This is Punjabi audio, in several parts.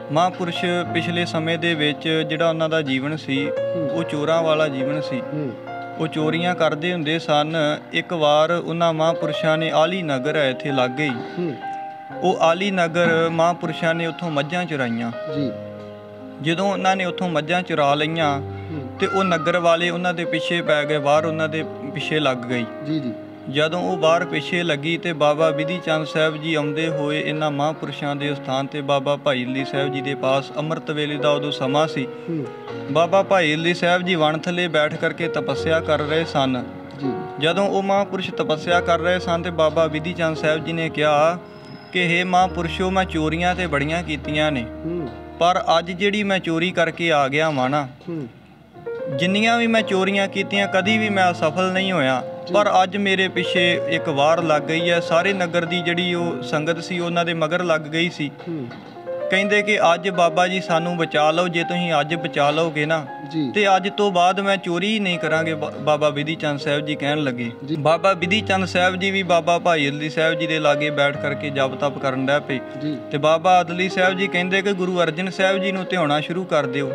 ਮਹਾਂਪੁਰਸ਼ ਪਿਛਲੇ ਸਮੇਂ ਦੇ ਵਿੱਚ ਜਿਹੜਾ ਉਹਨਾਂ ਦਾ ਜੀਵਨ ਸੀ ਉਹ ਚੋਰਾਂ ਵਾਲਾ ਜੀਵਨ ਸੀ। ਉਹ ਚੋਰੀਆਂ ਕਰਦੇ ਹੁੰਦੇ ਸਨ। ਇੱਕ ਵਾਰ ਉਹਨਾਂ ਮਹਾਂਪੁਰਸ਼ਾਂ ਨੇ ਆਲੀ ਨਗਰ ਹੈ ਇੱਥੇ ਲਾਗੇ ਹੀ, ਉਹ ਆਲੀ ਨਗਰ ਮਹਾਂਪੁਰਸ਼ਾਂ ਨੇ ਉੱਥੋਂ ਮੱਝਾਂ ਚੁਰਾਈਆਂ। ਜਦੋਂ ਉਹਨਾਂ ਨੇ ਉੱਥੋਂ ਮੱਝਾਂ ਚੁਰਾ ਲਈਆਂ ਤੇ ਉਹ ਨਗਰ ਵਾਲੇ ਉਹਨਾਂ ਦੇ ਪਿੱਛੇ ਪੈ ਗਏ, ਬਾਹਰ ਉਹਨਾਂ ਦੇ ਪਿੱਛੇ ਲੱਗ ਗਈ। ਜਦੋਂ ਉਹ ਬਾਹਰ ਪਿੱਛੇ ਲੱਗੀ ਤੇ ਬਾਬਾ ਬਿਧੀ ਚੰਦ ਸਾਹਿਬ ਜੀ ਆਉਂਦੇ ਹੋਏ ਇਹਨਾਂ ਮਹਾਂਪੁਰਸ਼ਾਂ ਦੇ ਸਥਾਨ ਤੇ ਬਾਬਾ ਭਾਈ ਅਲੀ ਸਾਹਿਬ ਜੀ ਦੇ ਪਾਸ ਅੰਮ੍ਰਿਤ ਵੇਲੇ ਦਾ ਉਦੋਂ ਸਮਾਂ ਸੀ। ਬਾਬਾ ਭਾਈ ਅਲੀ ਸਾਹਿਬ ਜੀ ਵਣ ਥੱਲੇ ਬੈਠ ਕਰਕੇ ਤਪੱਸਿਆ ਕਰ ਰਹੇ ਸਨ। ਜਦੋਂ ਉਹ ਮਹਾਂਪੁਰਸ਼ ਤਪੱਸਿਆ ਕਰ ਰਹੇ ਸਨ ਤੇ ਬਾਬਾ ਬਿਧੀ ਚੰਦ ਸਾਹਿਬ ਜੀ ਨੇ ਕਿਹਾ ਕਿ ਹੇ ਮਹਾਂਪੁਰਸ਼ੋ, ਮੈਂ ਚੋਰੀਆਂ ਤੇ ਬੜੀਆਂ ਕੀਤੀਆਂ ਨੇ, ਪਰ ਅੱਜ ਜਿਹੜੀ ਮੈਂ ਚੋਰੀ ਕਰਕੇ ਆ ਗਿਆ ਵਾਂ ਨਾ, ਜਿੰਨੀਆਂ ਵੀ ਮੈਂ ਚੋਰੀਆਂ ਕੀਤੀਆਂ ਕਦੀ ਵੀ ਮੈਂ ਅਸਫਲ ਨਹੀਂ ਹੋਇਆ, ਪਰ ਅੱਜ ਮੇਰੇ ਪਿੱਛੇ ਇੱਕ ਵਾਰ ਲੱਗ ਗਈ ਹੈ। ਸਾਰੇ ਨਗਰ ਦੀ ਜਿਹੜੀ ਉਹ ਸੰਗਤ ਸੀ ਉਹਨਾਂ ਦੇ ਮਗਰ ਲੱਗ ਗਈ ਸੀ। ਕਹਿੰਦੇ ਕਿ ਅੱਜ ਬਾਬਾ ਜੀ ਸਾਨੂੰ ਬਚਾ ਲਓ, ਜੇ ਤੁਸੀਂ ਅੱਜ ਬਚਾ ਲਓਗੇ ਨਾ ਤੇ ਅੱਜ ਤੋਂ ਬਾਅਦ ਮੈਂ ਚੋਰੀ ਹੀ ਨਹੀਂ ਕਰਾਂਗੇ। ਬਾਬਾ ਬਿਧੀ ਚੰਦ ਸਾਹਿਬ ਜੀ ਕਹਿਣ ਲੱਗੇ। ਬਾਬਾ ਬਿਧੀ ਚੰਦ ਸਾਹਿਬ ਜੀ ਵੀ ਬਾਬਾ ਭਾਈ ਅਲੀ ਸਾਹਿਬ ਜੀ ਦੇ ਲਾਗੇ ਬੈਠ ਕਰਕੇ ਜਪ ਤਪ ਕਰਨ ਲੱਗ ਪਏ ਤੇ ਬਾਬਾ ਅਦਲੀ ਸਾਹਿਬ ਜੀ ਕਹਿੰਦੇ ਕਿ ਗੁਰੂ ਅਰਜਨ ਸਾਹਿਬ ਜੀ ਨੂੰ ਧਿਆਉਣਾ ਸ਼ੁਰੂ ਕਰ ਦਿਓ।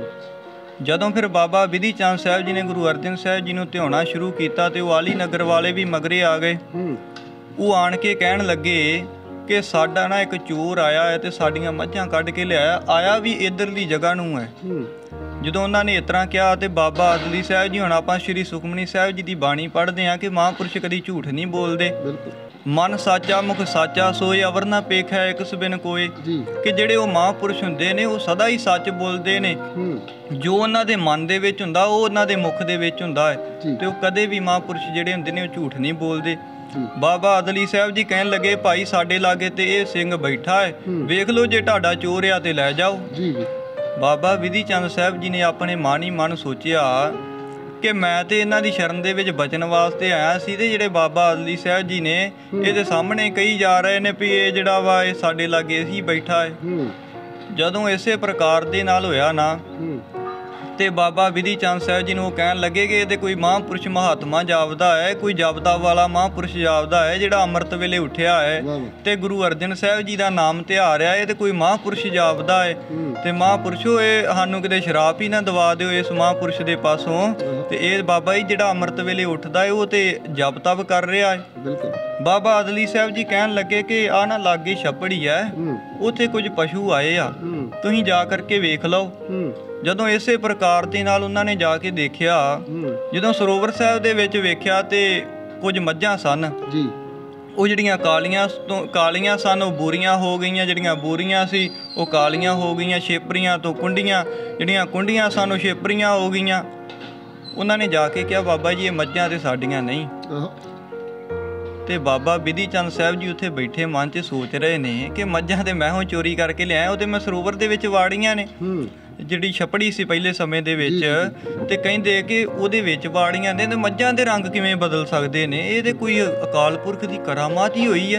ਜਦੋਂ ਫਿਰ ਬਾਬਾ ਬਿਧੀ ਚੰਦ ਸਾਹਿਬ ਜੀ ਨੇ ਗੁਰੂ ਅਰਜਨ ਸਾਹਿਬ ਜੀ ਨੂੰ ਧਿਆਉਣਾ ਸ਼ੁਰੂ ਕੀਤਾ ਤੇ ਉਹ ਆਲੀ ਨਗਰ ਵਾਲੇ ਵੀ ਮਗਰੇ ਆ ਗਏ। ਉਹ ਆਣ ਕੇ ਕਹਿਣ ਲੱਗੇ ਕਿ ਸਾਡਾ ਨਾ ਇੱਕ ਚੋਰ ਆਇਆ ਹੈ ਤੇ ਸਾਡੀਆਂ ਮੱਝਾਂ ਕੱਢ ਕੇ ਲਿਆਇਆ, ਆਇਆ ਵੀ ਇੱਧਰਲੀ ਜਗ੍ਹਾ ਨੂੰ ਹੈ। ਜਦੋਂ ਉਹਨਾਂ ਨੇ ਇਸ ਤਰ੍ਹਾਂ ਕਿਹਾ ਤੇ ਬਾਬਾ ਅਦਲੀ ਸਾਹਿਬ ਜੀ, ਹੁਣ ਆਪਾਂ ਸ਼੍ਰੀ ਸੁਖਮਨੀ ਸਾਹਿਬ ਜੀ ਦੀ ਬਾਣੀ ਪੜ੍ਹਦੇ ਹਾਂ ਕਿ ਮਹਾਂਪੁਰਸ਼ ਕਦੀ ਝੂਠ ਨਹੀਂ ਬੋਲਦੇ। ਮਨ ਸਾਚਾ ਮੁਖ ਸਾਚਾ ਸੋਏ, ਅਵਰ ਨਾ ਪੇਖਿਆ ਇੱਕ ਸਬਿਨ ਕੋਏ। ਕਿ ਜਿਹੜੇ ਉਹ ਮਹਾਂਪੁਰਸ਼ ਹੁੰਦੇ ਨੇ ਉਹ ਸਦਾ ਹੀ ਸੱਚ ਬੋਲਦੇ ਨੇ। ਜੋ ਉਹਨਾਂ ਦੇ ਮਨ ਦੇ ਵਿੱਚ ਹੁੰਦਾ ਉਹ ਉਹਨਾਂ ਦੇ ਮੁਖ ਦੇ ਵਿੱਚ ਹੁੰਦਾ ਹੈ ਤੇ ਉਹ ਕਦੇ ਵੀ ਮਹਾਂਪੁਰਸ਼ ਜਿਹੜੇ ਹੁੰਦੇ ਨੇ ਉਹ ਝੂਠ ਨਹੀਂ ਬੋਲਦੇ। ਬਾਬਾ ਅਦਲੀ ਸਾਹਿਬ ਜੀ ਕਹਿਣ ਲੱਗੇ, ਭਾਈ ਸਾਡੇ ਲਾਗੇ ਤੇ ਇਹ ਸਿੰਘ ਬੈਠਾ ਹੈ, ਵੇਖ ਲਓ ਜੇ ਤੁਹਾਡਾ ਚੋਰ ਆ ਤੇ ਲੈ ਜਾਓ। ਬਾਬਾ ਬਿਧੀ ਚੰਦ ਸਾਹਿਬ ਜੀ ਨੇ ਆਪਣੇ ਮਨ ਹੀ ਮਨ ਸੋਚਿਆ ਕਿ ਮੈਂ ਤੇ ਇਹਨਾਂ ਦੀ ਸ਼ਰਨ ਦੇ ਵਿੱਚ ਬਚਣ ਵਾਸਤੇ ਆਇਆ ਸੀ ਤੇ ਜਿਹੜੇ ਬਾਬਾ ਅਦਲੀ ਸਾਹਿਬ ਜੀ ਨੇ ਇਹਦੇ ਸਾਹਮਣੇ ਕਹੀ ਜਾ ਰਹੇ ਨੇ ਵੀ ਇਹ ਜਿਹੜਾ ਵਾ ਇਹ ਸਾਡੇ ਲਾਗੇ ਹੀ ਬੈਠਾ ਹੈ। ਜਦੋਂ ਇਸੇ ਪ੍ਰਕਾਰ ਦੇ ਨਾਲ ਹੋਇਆ ਨਾ ਤੇ ਬਾਬਾ ਬਿਧੀ ਚੰਦ ਸਾਹਿਬ ਜੀ ਨੂੰ ਉਹ ਕਹਿਣ ਲੱਗੇ ਕਿ ਇਹ ਤੇ ਕੋਈ ਮਹਾਂਪੁਰਸ਼ ਮਹਾਤਮਾ ਜਾਪਦਾ ਹੈ, ਕੋਈ ਜਪਦਾ ਵਾਲਾ ਮਹਾਂਪੁਰਸ਼ ਜਾਪਦਾ ਹੈ ਜਿਹੜਾ ਅੰਮ੍ਰਿਤ ਵੇਲੇ ਉੱਠਿਆ ਹੈ ਤੇ ਗੁਰੂ ਅਰਜਨ ਸਾਹਿਬ ਜੀ ਦਾ ਨਾਮ ਧਿਆਰਿਆ, ਇਹ ਤੇ ਕੋਈ ਮਹਾਂਪੁਰਸ਼ ਜਾਪਦਾ ਹੈ। ਤੇ ਮਹਾਂਪੁਰਸ਼ੋ ਇਹ ਸਾਨੂੰ ਕਿਤੇ ਸ਼ਰਾਪ ਹੀ ਨਾ ਦਵਾ ਦਿਓ ਇਸ ਮਹਾਂਪੁਰਸ਼ ਦੇ ਪਾਸੋਂ। ਤੇ ਇਹ ਬਾਬਾ ਜੀ ਜਿਹੜਾ ਅੰਮ੍ਰਿਤ ਵੇਲੇ ਉੱਠਦਾ ਹੈ ਉਹ ਤੇ ਜਪ ਤਪ ਕਰ ਰਿਹਾ ਹੈ। ਬਾਬਾ ਅਦਲੀ ਸਾਹਿਬ ਜੀ ਕਹਿਣ ਲੱਗੇ ਕਿ ਆਹ ਨਾ ਲਾਗੇ ਛੱਪੜੀ ਹੈ, ਉੱਥੇ ਕੁਝ ਪਸ਼ੂ ਆਏ ਆ, ਤੁਸੀਂ ਜਾ ਕਰਕੇ ਵੇਖ ਲਓ। ਜਦੋਂ ਇਸੇ ਪ੍ਰਕਾਰ ਦੇ ਨਾਲ ਉਹਨਾਂ ਨੇ ਜਾ ਕੇ ਦੇਖਿਆ, ਜਦੋਂ ਸਰੋਵਰ ਸਾਹਿਬ ਦੇ ਵਿੱਚ ਵੇਖਿਆ ਤੇ ਕੁਝ ਮੱਝਾਂ ਸਨ ਉਹ ਜਿਹੜੀਆਂ ਕਾਲੀਆਂ ਸਨ ਉਹ ਬੂਰੀਆਂ ਹੋ ਗਈਆਂ, ਜਿਹੜੀਆਂ ਬੂਰੀਆਂ ਸੀ ਉਹ ਕਾਲੀਆਂ ਹੋ ਗਈਆਂ, ਛੇਪਰੀਆਂ ਤੋਂ ਕੁੰਡੀਆਂ, ਜਿਹੜੀਆਂ ਕੁੰਡੀਆਂ ਸਨ ਉਹ ਛੇਪਰੀਆਂ ਹੋ ਗਈਆਂ। ਉਹਨਾਂ ਨੇ ਜਾ ਕੇ ਕਿਹਾ, ਬਾਬਾ ਜੀ ਇਹ ਮੱਝਾਂ ਤੇ ਸਾਡੀਆਂ ਨਹੀਂ। ਤੇ ਬਾਬਾ ਬਿਧੀ ਚੰਦ ਸਾਹਿਬ ਜੀ ਉੱਥੇ ਬੈਠੇ ਮਨ 'ਚ ਸੋਚ ਰਹੇ ਨੇ ਕਿ ਮੱਝਾਂ ਤੇ ਮੈਂ ਹੁਣ ਚੋਰੀ ਕਰਕੇ ਲਿਆਇਆ, ਉਹ ਤੇ ਮੈਂ ਸਰੋਵਰ ਦੇ ਵਿੱਚ ਵਾੜੀਆਂ ਨੇ, ਜਿਹੜੀ ਛੱਪੜੀ ਸੀ ਪਹਿਲੇ ਸਮੇਂ ਦੇ ਵਿੱਚ। ਤੇ ਕਹਿੰਦੇ ਕਿ ਉਹਦੇ ਵਿੱਚ ਵਾੜੀਆਂ ਨੇ ਤੇ ਮੱਝਾਂ ਦੇ ਰੰਗ ਕਿਵੇਂ ਬਦਲ ਸਕਦੇ ਨੇ, ਇਹ ਤੇ ਕੋਈ ਅਕਾਲ ਪੁਰਖ ਦੀ ਕਰਾਮਾਤ ਹੀ ਹੋਈ ਹੈ।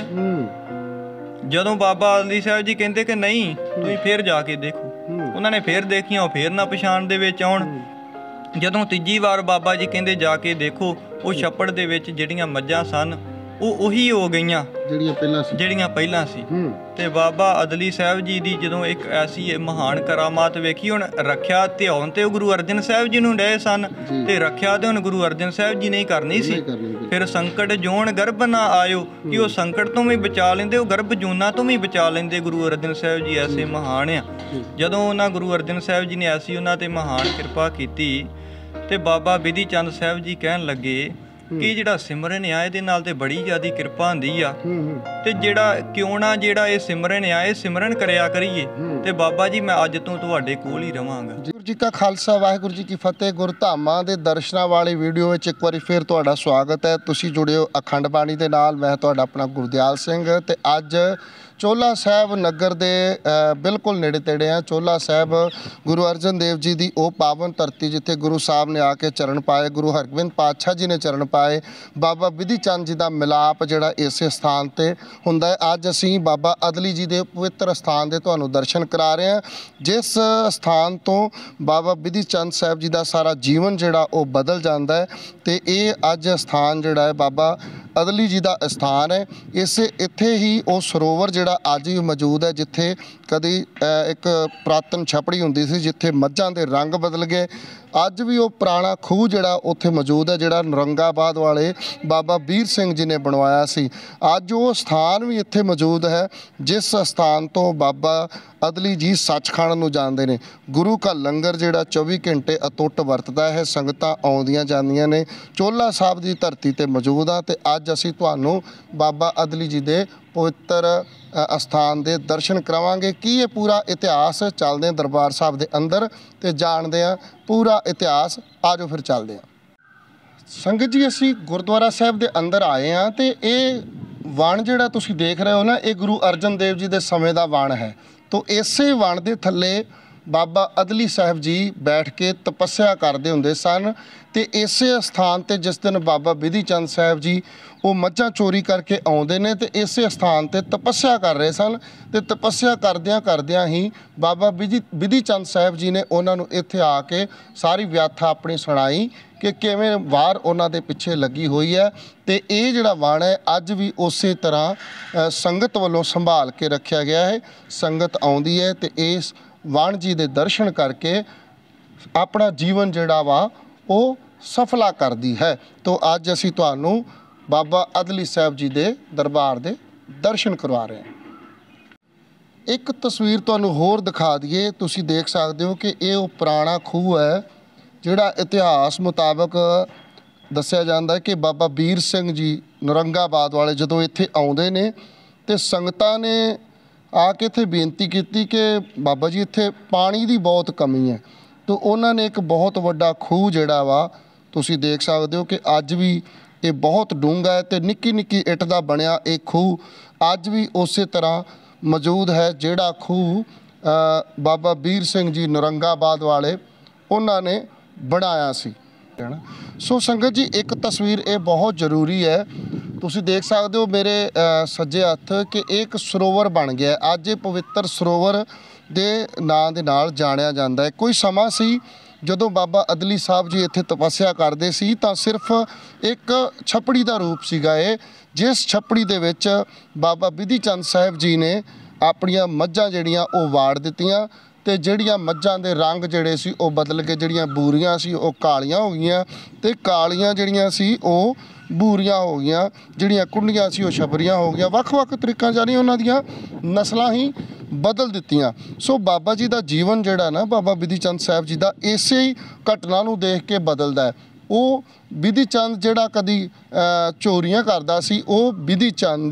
ਜਦੋਂ ਬਾਬਾ ਅਦਲੀ ਸਾਹਿਬ ਜੀ ਕਹਿੰਦੇ ਕਿ ਨਹੀਂ ਤੁਸੀਂ ਫੇਰ ਜਾ ਕੇ ਦੇਖੋ, ਉਹਨਾਂ ਨੇ ਫੇਰ ਦੇਖੀਆਂ, ਉਹ ਫੇਰ ਨਾ ਪਛਾਣ ਦੇ ਵਿੱਚ ਆਉਣ। ਜਦੋਂ ਤੀਜੀ ਵਾਰ ਬਾਬਾ ਜੀ ਕਹਿੰਦੇ ਜਾ ਕੇ ਦੇਖੋ, ਉਹ ਛੱਪੜ ਦੇ ਵਿੱਚ ਜਿਹੜੀਆਂ ਮੱਝਾਂ ਸਨ ਉਹ ਉਹੀ ਹੋ ਗਈਆਂ ਜਿਹੜੀਆਂ ਪਹਿਲਾਂ ਸੀ। ਤੇ ਬਾਬਾ ਅਦਲੀ ਸਾਹਿਬ ਜੀ ਦੀ ਜਦੋਂ ਇੱਕ ਐਸੀ ਮਹਾਨ ਕਰਾਮਾਤ ਵੇਖੀ, ਹੁਣ ਰੱਖਿਆ ਧਿਆਉਣ ਤੇ ਉਹ ਗੁਰੂ ਅਰਜਨ ਸਾਹਿਬ ਜੀ ਨੂੰ ਡਏ ਸਨ ਤੇ ਰੱਖਿਆ ਤੇ ਹੁਣ ਗੁਰੂ ਅਰਜਨ ਸਾਹਿਬ ਜੀ ਨੇ ਕਰਨੀ ਸੀ। ਫਿਰ ਸੰਕਟ ਜੋਨ ਗਰਭ ਨਾ ਆਇਓ, ਕਿ ਉਹ ਸੰਕਟ ਤੋਂ ਵੀ ਬਚਾ ਲੈਂਦੇ, ਉਹ ਗਰਭ ਜੂਨਾਂ ਤੋਂ ਵੀ ਬਚਾ ਲੈਂਦੇ। ਗੁਰੂ ਅਰਜਨ ਸਾਹਿਬ ਜੀ ਐਸੇ ਮਹਾਨ ਆ। ਜਦੋਂ ਉਹਨਾਂ ਗੁਰੂ ਅਰਜਨ ਸਾਹਿਬ ਜੀ ਨੇ ਐਸੀ ਉਹਨਾਂ ਤੇ ਮਹਾਨ ਕਿਰਪਾ ਕੀਤੀ ਤੇ ਬਾਬਾ ਬਿਧੀ ਚੰਦ ਸਾਹਿਬ ਜੀ ਕਹਿਣ ਲੱਗੇ ਕਿ ਜਿਹੜਾ ਸਿਮਰਨ ਆ ਇਹਦੇ ਨਾਲ ਤੇ ਬੜੀ ਜ਼ਿਆਦਾ ਕਿਰਪਾ ਹੁੰਦੀ ਆ ਤੇ ਜਿਹੜਾ ਕਿਉਂ ਨਾ ਜਿਹੜਾ ਇਹ ਸਿਮਰਨ ਆ ਇਹ ਸਿਮਰਨ ਕਰਿਆ ਕਰੀਏ। ਤੇ ਬਾਬਾ ਜੀ ਮੈਂ ਅੱਜ ਤੋਂ ਤੁਹਾਡੇ ਕੋਲ ਹੀ ਰਵਾਂਗਾ। ਗੁਰੂ ਜੀ ਕਾ ਖਾਲਸਾ, ਵਾਹਿਗੁਰੂ ਜੀ ਕੀ ਫਤਿਹ। ਗੁਰਧਾਮਾਂ ਦੇ ਦਰਸ਼ਨਾਂ ਵਾਲੀ ਵੀਡੀਓ ਵਿੱਚ ਇੱਕ ਵਾਰੀ ਫਿਰ ਤੁਹਾਡਾ ਸਵਾਗਤ ਹੈ। ਤੁਸੀਂ ਜੁੜੇ ਹੋ ਅਖੰਡ ਬਾਣੀ ਦੇ ਨਾਲ। ਮੈਂ ਤੁਹਾਡਾ ਆਪਣਾ ਗੁਰਦਿਆਲ ਸਿੰਘ ਤੇ ਅੱਜ ਚੋਲਾ ਸਾਹਿਬ ਨਗਰ ਦੇ ਬਿਲਕੁਲ ਨੇੜੇ ਤੇੜੇ ਆ। ਚੋਲਾ ਸਾਹਿਬ ਗੁਰੂ ਅਰਜਨ ਦੇਵ ਜੀ ਦੀ ਉਹ ਪਾਵਨ ਧਰਤੀ ਜਿੱਥੇ ਗੁਰੂ ਸਾਹਿਬ ਨੇ ਆ ਕੇ ਚਰਨ ਪਾਏ, ਗੁਰੂ ਹਰਗੋਬਿੰਦ ਪਾਤਸ਼ਾਹ ਜੀ ਨੇ ਚਰਨ ਪਾਏ। ਬਾਬਾ ਬਿਧੀ ਚੰਦ ਜੀ ਦਾ ਮਿਲਾਪ ਜਿਹੜਾ ਇਸੇ ਸਥਾਨ ਤੇ ਹੁੰਦਾ ਹੈ। ਅੱਜ ਅਸੀਂ ਬਾਬਾ ਅਦਲੀ ਜੀ ਦੇ ਪਵਿੱਤਰ ਸਥਾਨ ਦੇ ਤੁਹਾਨੂੰ ਦਰਸ਼ਨ ਕਰਾ ਰਹੇ ਹਾਂ, ਜਿਸ ਸਥਾਨ ਤੋਂ ਬਾਬਾ ਬਿਧੀ ਚੰਦ ਸਾਹਿਬ ਜੀ ਦਾ ਸਾਰਾ ਜੀਵਨ ਜਿਹੜਾ ਉਹ ਬਦਲ ਜਾਂਦਾ ਹੈ। ਤੇ ਇਹ ਅੱਜ ਸਥਾਨ ਜਿਹੜਾ ਹੈ ਬਾਬਾ ਅਦਲੀ ਜੀ ਦਾ ਸਥਾਨ ਹੈ। ਇੱਥੇ ਹੀ ਉਹ ਸਰੋਵਰ ਜਿਹੜਾ ਅੱਜ ਵੀ ਮੌਜੂਦ ਹੈ, ਜਿੱਥੇ ਕਦੀ ਇੱਕ ਪੁਰਾਤਨ ਛਪੜੀ ਹੁੰਦੀ ਸੀ, ਜਿੱਥੇ ਮੱਝਾਂ ਦੇ ਰੰਗ ਬਦਲ ਗਏ। ਅੱਜ ਵੀ ਉਹ ਪੁਰਾਣਾ ਖੂਹ ਜਿਹੜਾ ਉੱਥੇ ਮੌਜੂਦ ਹੈ, ਜਿਹੜਾ ਨੌਰੰਗਾਬਾਦ ਵਾਲੇ ਬਾਬਾ ਵੀਰ ਸਿੰਘ ਜੀ ਨੇ ਬਣਵਾਇਆ ਸੀ। ਅੱਜ ਉਹ ਸਥਾਨ ਵੀ ਇੱਥੇ ਮੌਜੂਦ ਹੈ, ਜਿਸ ਸਥਾਨ ਤੋਂ ਬਾਬਾ ਅਦਲੀ ਜੀ ਸੱਚਖੰਡ ਨੂੰ ਜਾਂਦੇ ਨੇ। ਗੁਰੂ ਕਾ ਲੰਗਰ ਜਿਹੜਾ 24 ਘੰਟੇ ਅਟੁੱਟ ਵਰਤਦਾ ਹੈ, ਸੰਗਤਾਂ ਆਉਂਦੀਆਂ ਜਾਂਦੀਆਂ ਨੇ। ਚੋਲਾ ਸਾਹਿਬ ਦੀ ਧਰਤੀ ਤੇ ਮੌਜੂਦ ਆ ਤੇ ਅੱਜ ਅਸੀਂ ਤੁਹਾਨੂੰ ਬਾਬਾ ਅਦਲੀ ਜੀ ਦੇ ਪਵਿੱਤਰ ਅਸਥਾਨ ਦੇ ਦਰਸ਼ਨ ਕਰਾਵਾਂਗੇ। ਕੀ ਇਹ ਪੂਰਾ ਇਤਿਹਾਸ, ਚੱਲਦੇ ਹਾਂ ਦਰਬਾਰ ਸਾਹਿਬ ਦੇ ਅੰਦਰ ਤੇ ਜਾਣਦੇ ਹਾਂ ਪੂਰਾ ਇਤਿਹਾਸ। ਆਜੋ ਫਿਰ ਚੱਲਦੇ ਹਾਂ। ਸੰਗਤ ਜੀ, ਅਸੀਂ ਗੁਰਦੁਆਰਾ ਸਾਹਿਬ ਦੇ ਅੰਦਰ ਆਏ ਹਾਂ ਤੇ ਇਹ ਵਣ ਜਿਹੜਾ ਤੁਸੀਂ ਦੇਖ ਰਹੇ ਹੋ ਨਾ, ਇਹ ਗੁਰੂ ਅਰਜਨ ਦੇਵ ਜੀ ਦੇ ਸਮੇਂ ਦਾ ਵਣ ਹੈ। ਤੋ ਇਸੇ ਵਣ ਦੇ ਥੱਲੇ ਬਾਬਾ ਅਦਲੀ ਸਾਹਿਬ ਜੀ ਬੈਠ ਕੇ ਤਪੱਸਿਆ ਕਰਦੇ ਹੁੰਦੇ ਸਨ। ਤੇ ਇਸੇ ਸਥਾਨ ਤੇ ਜਿਸ ਦਿਨ ਬਾਬਾ ਬਿਧੀ ਚੰਦ ਸਾਹਿਬ ਜੀ ਉਹ ਮੱਝਾਂ ਚੋਰੀ ਕਰਕੇ ਆਉਂਦੇ ਨੇ ਤੇ ਇਸੇ ਸਥਾਨ ਤੇ ਤਪੱਸਿਆ ਕਰ ਰਹੇ ਸਨ। ਤੇ ਤਪੱਸਿਆ ਕਰਦਿਆਂ ਹੀ ਬਾਬਾ ਬਿਧੀ ਚੰਦ ਸਾਹਿਬ ਜੀ ਨੇ ਉਹਨਾਂ ਨੂੰ ਇੱਥੇ ਆ ਕੇ ਸਾਰੀ ਵਿਆਥਾ ਆਪਣੀ ਸੁਣਾਈ ਕਿ ਕਿਵੇਂ ਵਾਰ ਉਹਨਾਂ ਦੇ ਪਿੱਛੇ ਲੱਗੀ ਹੋਈ ਹੈ। ਤੇ ਇਹ ਜਿਹੜਾ ਵਣ ਹੈ ਅੱਜ ਵੀ ਉਸੇ ਤਰ੍ਹਾਂ ਸੰਗਤ ਵੱਲੋਂ ਸੰਭਾਲ ਕੇ ਰੱਖਿਆ ਗਿਆ ਹੈ। ਸੰਗਤ ਆਉਂਦੀ ਹੈ ਤੇ ਇਸ ਵਣ ਜੀ ਦੇ ਦਰਸ਼ਨ ਕਰਕੇ ਆਪਣਾ ਜੀਵਨ ਜਿਹੜਾ ਵਾ ਉਹ ਸਫਲਾ ਕਰਦੀ ਹੈ। ਤੋ ਅੱਜ ਅਸੀਂ ਤੁਹਾਨੂੰ ਬਾਬਾ ਅਦਲੀ ਸਾਹਿਬ ਜੀ ਦੇ ਦਰਬਾਰ ਦੇ ਦਰਸ਼ਨ ਕਰਵਾ ਰਹੇ ਹਾਂ। ਇੱਕ ਤਸਵੀਰ ਤੁਹਾਨੂੰ ਹੋਰ ਦਿਖਾ ਦਈਏ। ਤੁਸੀਂ ਦੇਖ ਸਕਦੇ ਹੋ ਕਿ ਇਹ ਉਹ ਪੁਰਾਣਾ ਖੂਹ ਹੈ, ਜਿਹੜਾ ਇਤਿਹਾਸ ਮੁਤਾਬਕ ਦੱਸਿਆ ਜਾਂਦਾ ਕਿ ਬਾਬਾ ਵੀਰ ਸਿੰਘ ਜੀ ਨੌਰੰਗਾਬਾਦ ਵਾਲੇ ਜਦੋਂ ਇੱਥੇ ਆਉਂਦੇ ਨੇ ਤੇ ਸੰਗਤਾਂ ਨੇ ਆ ਕੇ ਇੱਥੇ ਬੇਨਤੀ ਕੀਤੀ ਕਿ ਬਾਬਾ ਜੀ ਇੱਥੇ ਪਾਣੀ ਦੀ ਬਹੁਤ ਕਮੀ ਹੈ। ਤਾਂ ਉਹਨਾਂ ਨੇ ਇੱਕ ਬਹੁਤ ਵੱਡਾ ਖੂਹ ਜਿਹੜਾ ਵਾ ਤੁਸੀਂ ਦੇਖ ਸਕਦੇ ਹੋ ਕਿ ਅੱਜ ਵੀ ਇਹ ਬਹੁਤ ਡੂੰਘਾ ਹੈ ਤੇ ਨਿੱਕੀ ਨਿੱਕੀ ਇੱਟ ਦਾ ਬਣਿਆ ਇਹ ਖੂਹ ਅੱਜ ਵੀ ਉਸੇ ਤਰ੍ਹਾਂ ਮੌਜੂਦ ਹੈ, ਜਿਹੜਾ ਖੂਹ ਬਾਬਾ ਵੀਰ ਸਿੰਘ ਜੀ ਨੌਰੰਗਾਬਾਦ ਵਾਲੇ ਉਹਨਾਂ ਨੇ ਬਣਾਇਆ ਸੀ। ਸੋ ਸੰਗਤ ਜੀ, ਇੱਕ ਤਸਵੀਰ ਇਹ ਬਹੁਤ ਜ਼ਰੂਰੀ ਹੈ। ਤੁਸੀਂ ਦੇਖ ਸਕਦੇ ਹੋ ਮੇਰੇ ਸੱਜੇ ਹੱਥ ਕਿ ਇੱਕ ਸਰੋਵਰ ਬਣ ਗਿਆ। ਅੱਜ ਇਹ ਪਵਿੱਤਰ ਸਰੋਵਰ ਦੇ ਨਾਂ ਦੇ ਨਾਲ ਜਾਣਿਆ ਜਾਂਦਾ ਹੈ। ਕੋਈ ਸਮਾਂ ਸੀ ਜਦੋਂ ਬਾਬਾ ਅਦਲੀ ਸਾਹਿਬ ਜੀ ਇੱਥੇ ਤਪੱਸਿਆ ਕਰਦੇ ਸੀ ਤਾਂ ਸਿਰਫ ਇੱਕ ਛੱਪੜੀ ਦਾ ਰੂਪ ਸੀਗਾ ਇਹ, ਜਿਸ ਛੱਪੜੀ ਦੇ ਵਿੱਚ ਬਾਬਾ ਬਿਧੀ ਚੰਦ ਸਾਹਿਬ ਜੀ ਨੇ ਆਪਣੀਆਂ ਮੱਝਾਂ ਜਿਹੜੀਆਂ ਉਹ ਵਾੜ ਦਿੱਤੀਆਂ ਤੇ ਜਿਹੜੀਆਂ ਮੱਝਾਂ ਦੇ ਰੰਗ ਜਿਹੜੇ ਸੀ ਉਹ ਬਦਲ ਕੇ ਜਿਹੜੀਆਂ ਬੂਰੀਆਂ ਸੀ ਉਹ ਕਾਲੀਆਂ ਹੋ ਗਈਆਂ ਤੇ ਕਾਲੀਆਂ ਜਿਹੜੀਆਂ ਸੀ ਉਹ ਬੂਰੀਆਂ ਹੋ ਗਈਆਂ, ਜਿਹੜੀਆਂ ਕੁੰਡੀਆਂ ਸੀ ਉਹ ਛਪਰੀਆਂ ਹੋ ਗਈਆਂ। ਵੱਖ-ਵੱਖ ਤਰੀਕਾਂ ਜਾਨੀ ਉਹਨਾਂ ਦੀਆਂ ਨਸਲਾਂ ਹੀ ਬਦਲ ਦਿੱਤੀਆਂ। ਸੋ ਬਾਬਾ ਜੀ ਦਾ ਜੀਵਨ ਜਿਹੜਾ ਨਾ ਬਾਬਾ ਬਿਧੀ ਚੰਦ ਸਾਹਿਬ ਜੀ ਦਾ ਇਸੇ ਹੀ ਘਟਨਾ ਨੂੰ ਦੇਖ ਕੇ ਬਦਲਦਾ ਹੈ। ਉਹ ਬਿਧੀ ਚੰਦ ਜਿਹੜਾ ਕਦੀ ਚੋਰੀਆਂ ਕਰਦਾ ਸੀ, ਉਹ ਬਿਧੀ ਚੰਦ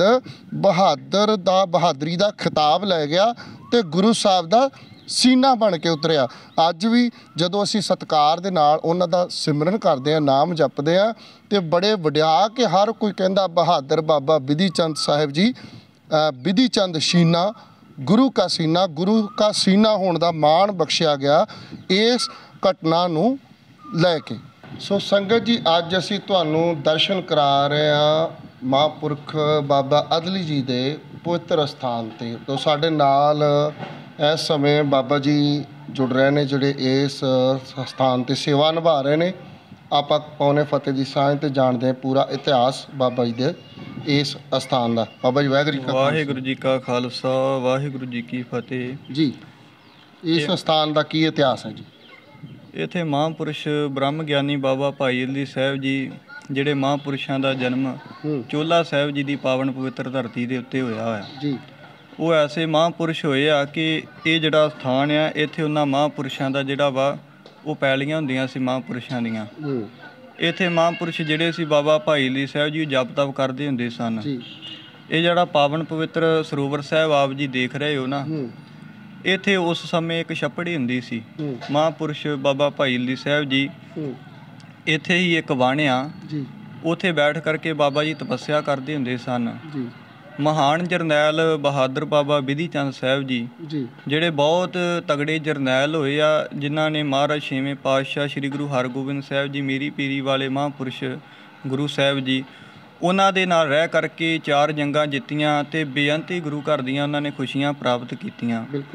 ਬਹਾਦਰੀ ਦਾ ਖਿਤਾਬ ਲੈ ਗਿਆ ਤੇ ਗੁਰੂ ਸਾਹਿਬ ਦਾ ਸੀਨਾ ਬਣ ਕੇ ਉਤਰਿਆ। ਅੱਜ ਵੀ ਜਦੋਂ ਅਸੀਂ ਸਤਿਕਾਰ ਦੇ ਨਾਲ ਉਹਨਾਂ ਦਾ ਸਿਮਰਨ ਕਰਦੇ ਹਾਂ, ਨਾਮ ਜਪਦੇ ਹਾਂ ਤੇ ਬੜੇ ਵਡਿਆ ਕੇ ਹਰ ਕੋਈ ਕਹਿੰਦਾ ਬਹਾਦਰ ਬਾਬਾ ਬਿਧੀ ਚੰਦ ਸਾਹਿਬ ਜੀ, ਬਿਧੀ ਚੰਦ ਸੀਨਾ, ਗੁਰੂ ਕਾ ਸੀਨਾ, ਗੁਰੂ ਕਾ ਸੀਨਾ ਹੋਣ ਦਾ ਮਾਣ ਬਖਸ਼ਿਆ ਗਿਆ ਇਸ ਘਟਨਾ ਨੂੰ ਲੈ ਕੇ। ਸੋ ਸੰਗਤ ਜੀ, ਅੱਜ ਅਸੀਂ ਤੁਹਾਨੂੰ ਦਰਸ਼ਨ ਕਰਾ ਰਹੇ ਹਾਂ ਮਹਾਂਪੁਰਖ ਬਾਬਾ ਅਦਲੀ ਜੀ ਦੇ ਪਵਿੱਤਰ ਅਸਥਾਨ 'ਤੇ। ਤੋਂ ਸਾਡੇ ਨਾਲ ਇਸ ਸਮੇਂ ਬਾਬਾ ਜੀ ਜੁੜ ਰਹੇ ਨੇ, ਜਿਹੜੇ ਇਸ ਸਥਾਨ 'ਤੇ ਸੇਵਾ ਨਿਭਾ ਰਹੇ ਨੇ। ਆਪਾਂ ਪਾਉਨੇ ਫਤਿਹ ਦੀ ਸਾਂਝ ਤੇ ਜਾਣਦੇ ਹਾਂ ਪੂਰਾ ਇਤਿਹਾਸ ਬਾਬਾ ਜੀ ਦੇ ਇਸ ਅਸਥਾਨ ਦਾ। ਬਾਬਾ ਜੀ ਵਾਹਿਗੁਰੂ ਜੀ ਕਾ ਖਾਲਸਾ, ਵਾਹਿਗੁਰੂ ਜੀ ਕੀ ਫਤਿਹ ਜੀ। ਇਸ ਅਸਥਾਨ ਦਾ ਕੀ ਇਤਿਹਾਸ ਹੈ ਜੀ? ਇੱਥੇ ਮਹਾਂਪੁਰਸ਼ ਬ੍ਰਹਮ ਗਿਆਨੀ ਬਾਬਾ ਭਾਈ ਅਦਲੀ ਸਾਹਿਬ ਜੀ, ਜਿਹੜੇ ਮਹਾਂਪੁਰਸ਼ਾਂ ਦਾ ਜਨਮ ਚੋਲਾ ਸਾਹਿਬ ਜੀ ਦੀ ਪਾਵਨ ਪਵਿੱਤਰ ਧਰਤੀ ਦੇ ਉੱਤੇ ਹੋਇਆ ਹੋਇਆ ਜੀ। ਉਹ ਐਸੇ ਮਹਾਂਪੁਰਸ਼ ਹੋਏ ਆ ਕਿ ਇਹ ਜਿਹੜਾ ਸਥਾਨ ਆ, ਇੱਥੇ ਉਹਨਾਂ ਮਹਾਂਪੁਰਸ਼ਾਂ ਦਾ ਜਿਹੜਾ ਵਾ ਉਹ ਪੈਲੀਆਂ ਹੁੰਦੀਆਂ ਸੀ ਮਹਾਂਪੁਰਸ਼ਾਂ ਦੀਆਂ। ਇੱਥੇ ਮਹਾਂਪੁਰਸ਼ ਜਿਹੜੇ ਸੀ ਬਾਬਾ ਭਾਈ ਅਦਲੀ ਸਾਹਿਬ ਜੀ ਜਪ ਤਪ ਕਰਦੇ ਹੁੰਦੇ ਸਨ। ਇਹ ਜਿਹੜਾ ਪਾਵਨ ਪਵਿੱਤਰ ਸਰੋਵਰ ਸਾਹਿਬ ਆਪ ਜੀ ਦੇਖ ਰਹੇ ਹੋ ਨਾ, ਇੱਥੇ ਉਸ ਸਮੇਂ ਇੱਕ ਛੱਪੜੀ ਹੁੰਦੀ ਸੀ। ਮਹਾਂਪੁਰਸ਼ ਬਾਬਾ ਭਾਈ ਅਦਲੀ ਸਾਹਿਬ ਜੀ ਇੱਥੇ ਹੀ ਇੱਕ ਵਾਣਿਆ, ਉੱਥੇ ਬੈਠ ਕਰਕੇ ਬਾਬਾ ਜੀ ਤਪੱਸਿਆ ਕਰਦੇ ਹੁੰਦੇ ਸਨ। ਮਹਾਨ ਜਰਨੈਲ ਬਹਾਦਰ ਬਾਬਾ ਬਿਧੀ ਚੰਦ ਸਾਹਿਬ ਜੀ, ਜਿਹੜੇ ਬਹੁਤ ਤਗੜੇ ਜਰਨੈਲ ਹੋਏ ਆ, ਜਿਨ੍ਹਾਂ ਨੇ ਮਹਾਰਾਜ ਛੇਵੇਂ ਪਾਤਸ਼ਾਹ ਸ੍ਰੀ ਗੁਰੂ ਹਰਗੋਬਿੰਦ ਸਾਹਿਬ ਜੀ ਮੀਰੀ ਪੀਰੀ ਵਾਲੇ ਮਹਾਂਪੁਰਸ਼ ਗੁਰੂ ਸਾਹਿਬ ਜੀ, ਉਹਨਾਂ ਦੇ ਨਾਲ ਰਹਿ ਕਰਕੇ 4 ਜੰਗਾਂ ਜਿੱਤੀਆਂ ਤੇ ਬੇਅੰਤੀ ਗੁਰੂ ਘਰ ਦੀਆਂ ਉਹਨਾਂ ਨੇ ਖੁਸ਼ੀਆਂ ਪ੍ਰਾਪਤ ਕੀਤੀਆਂ।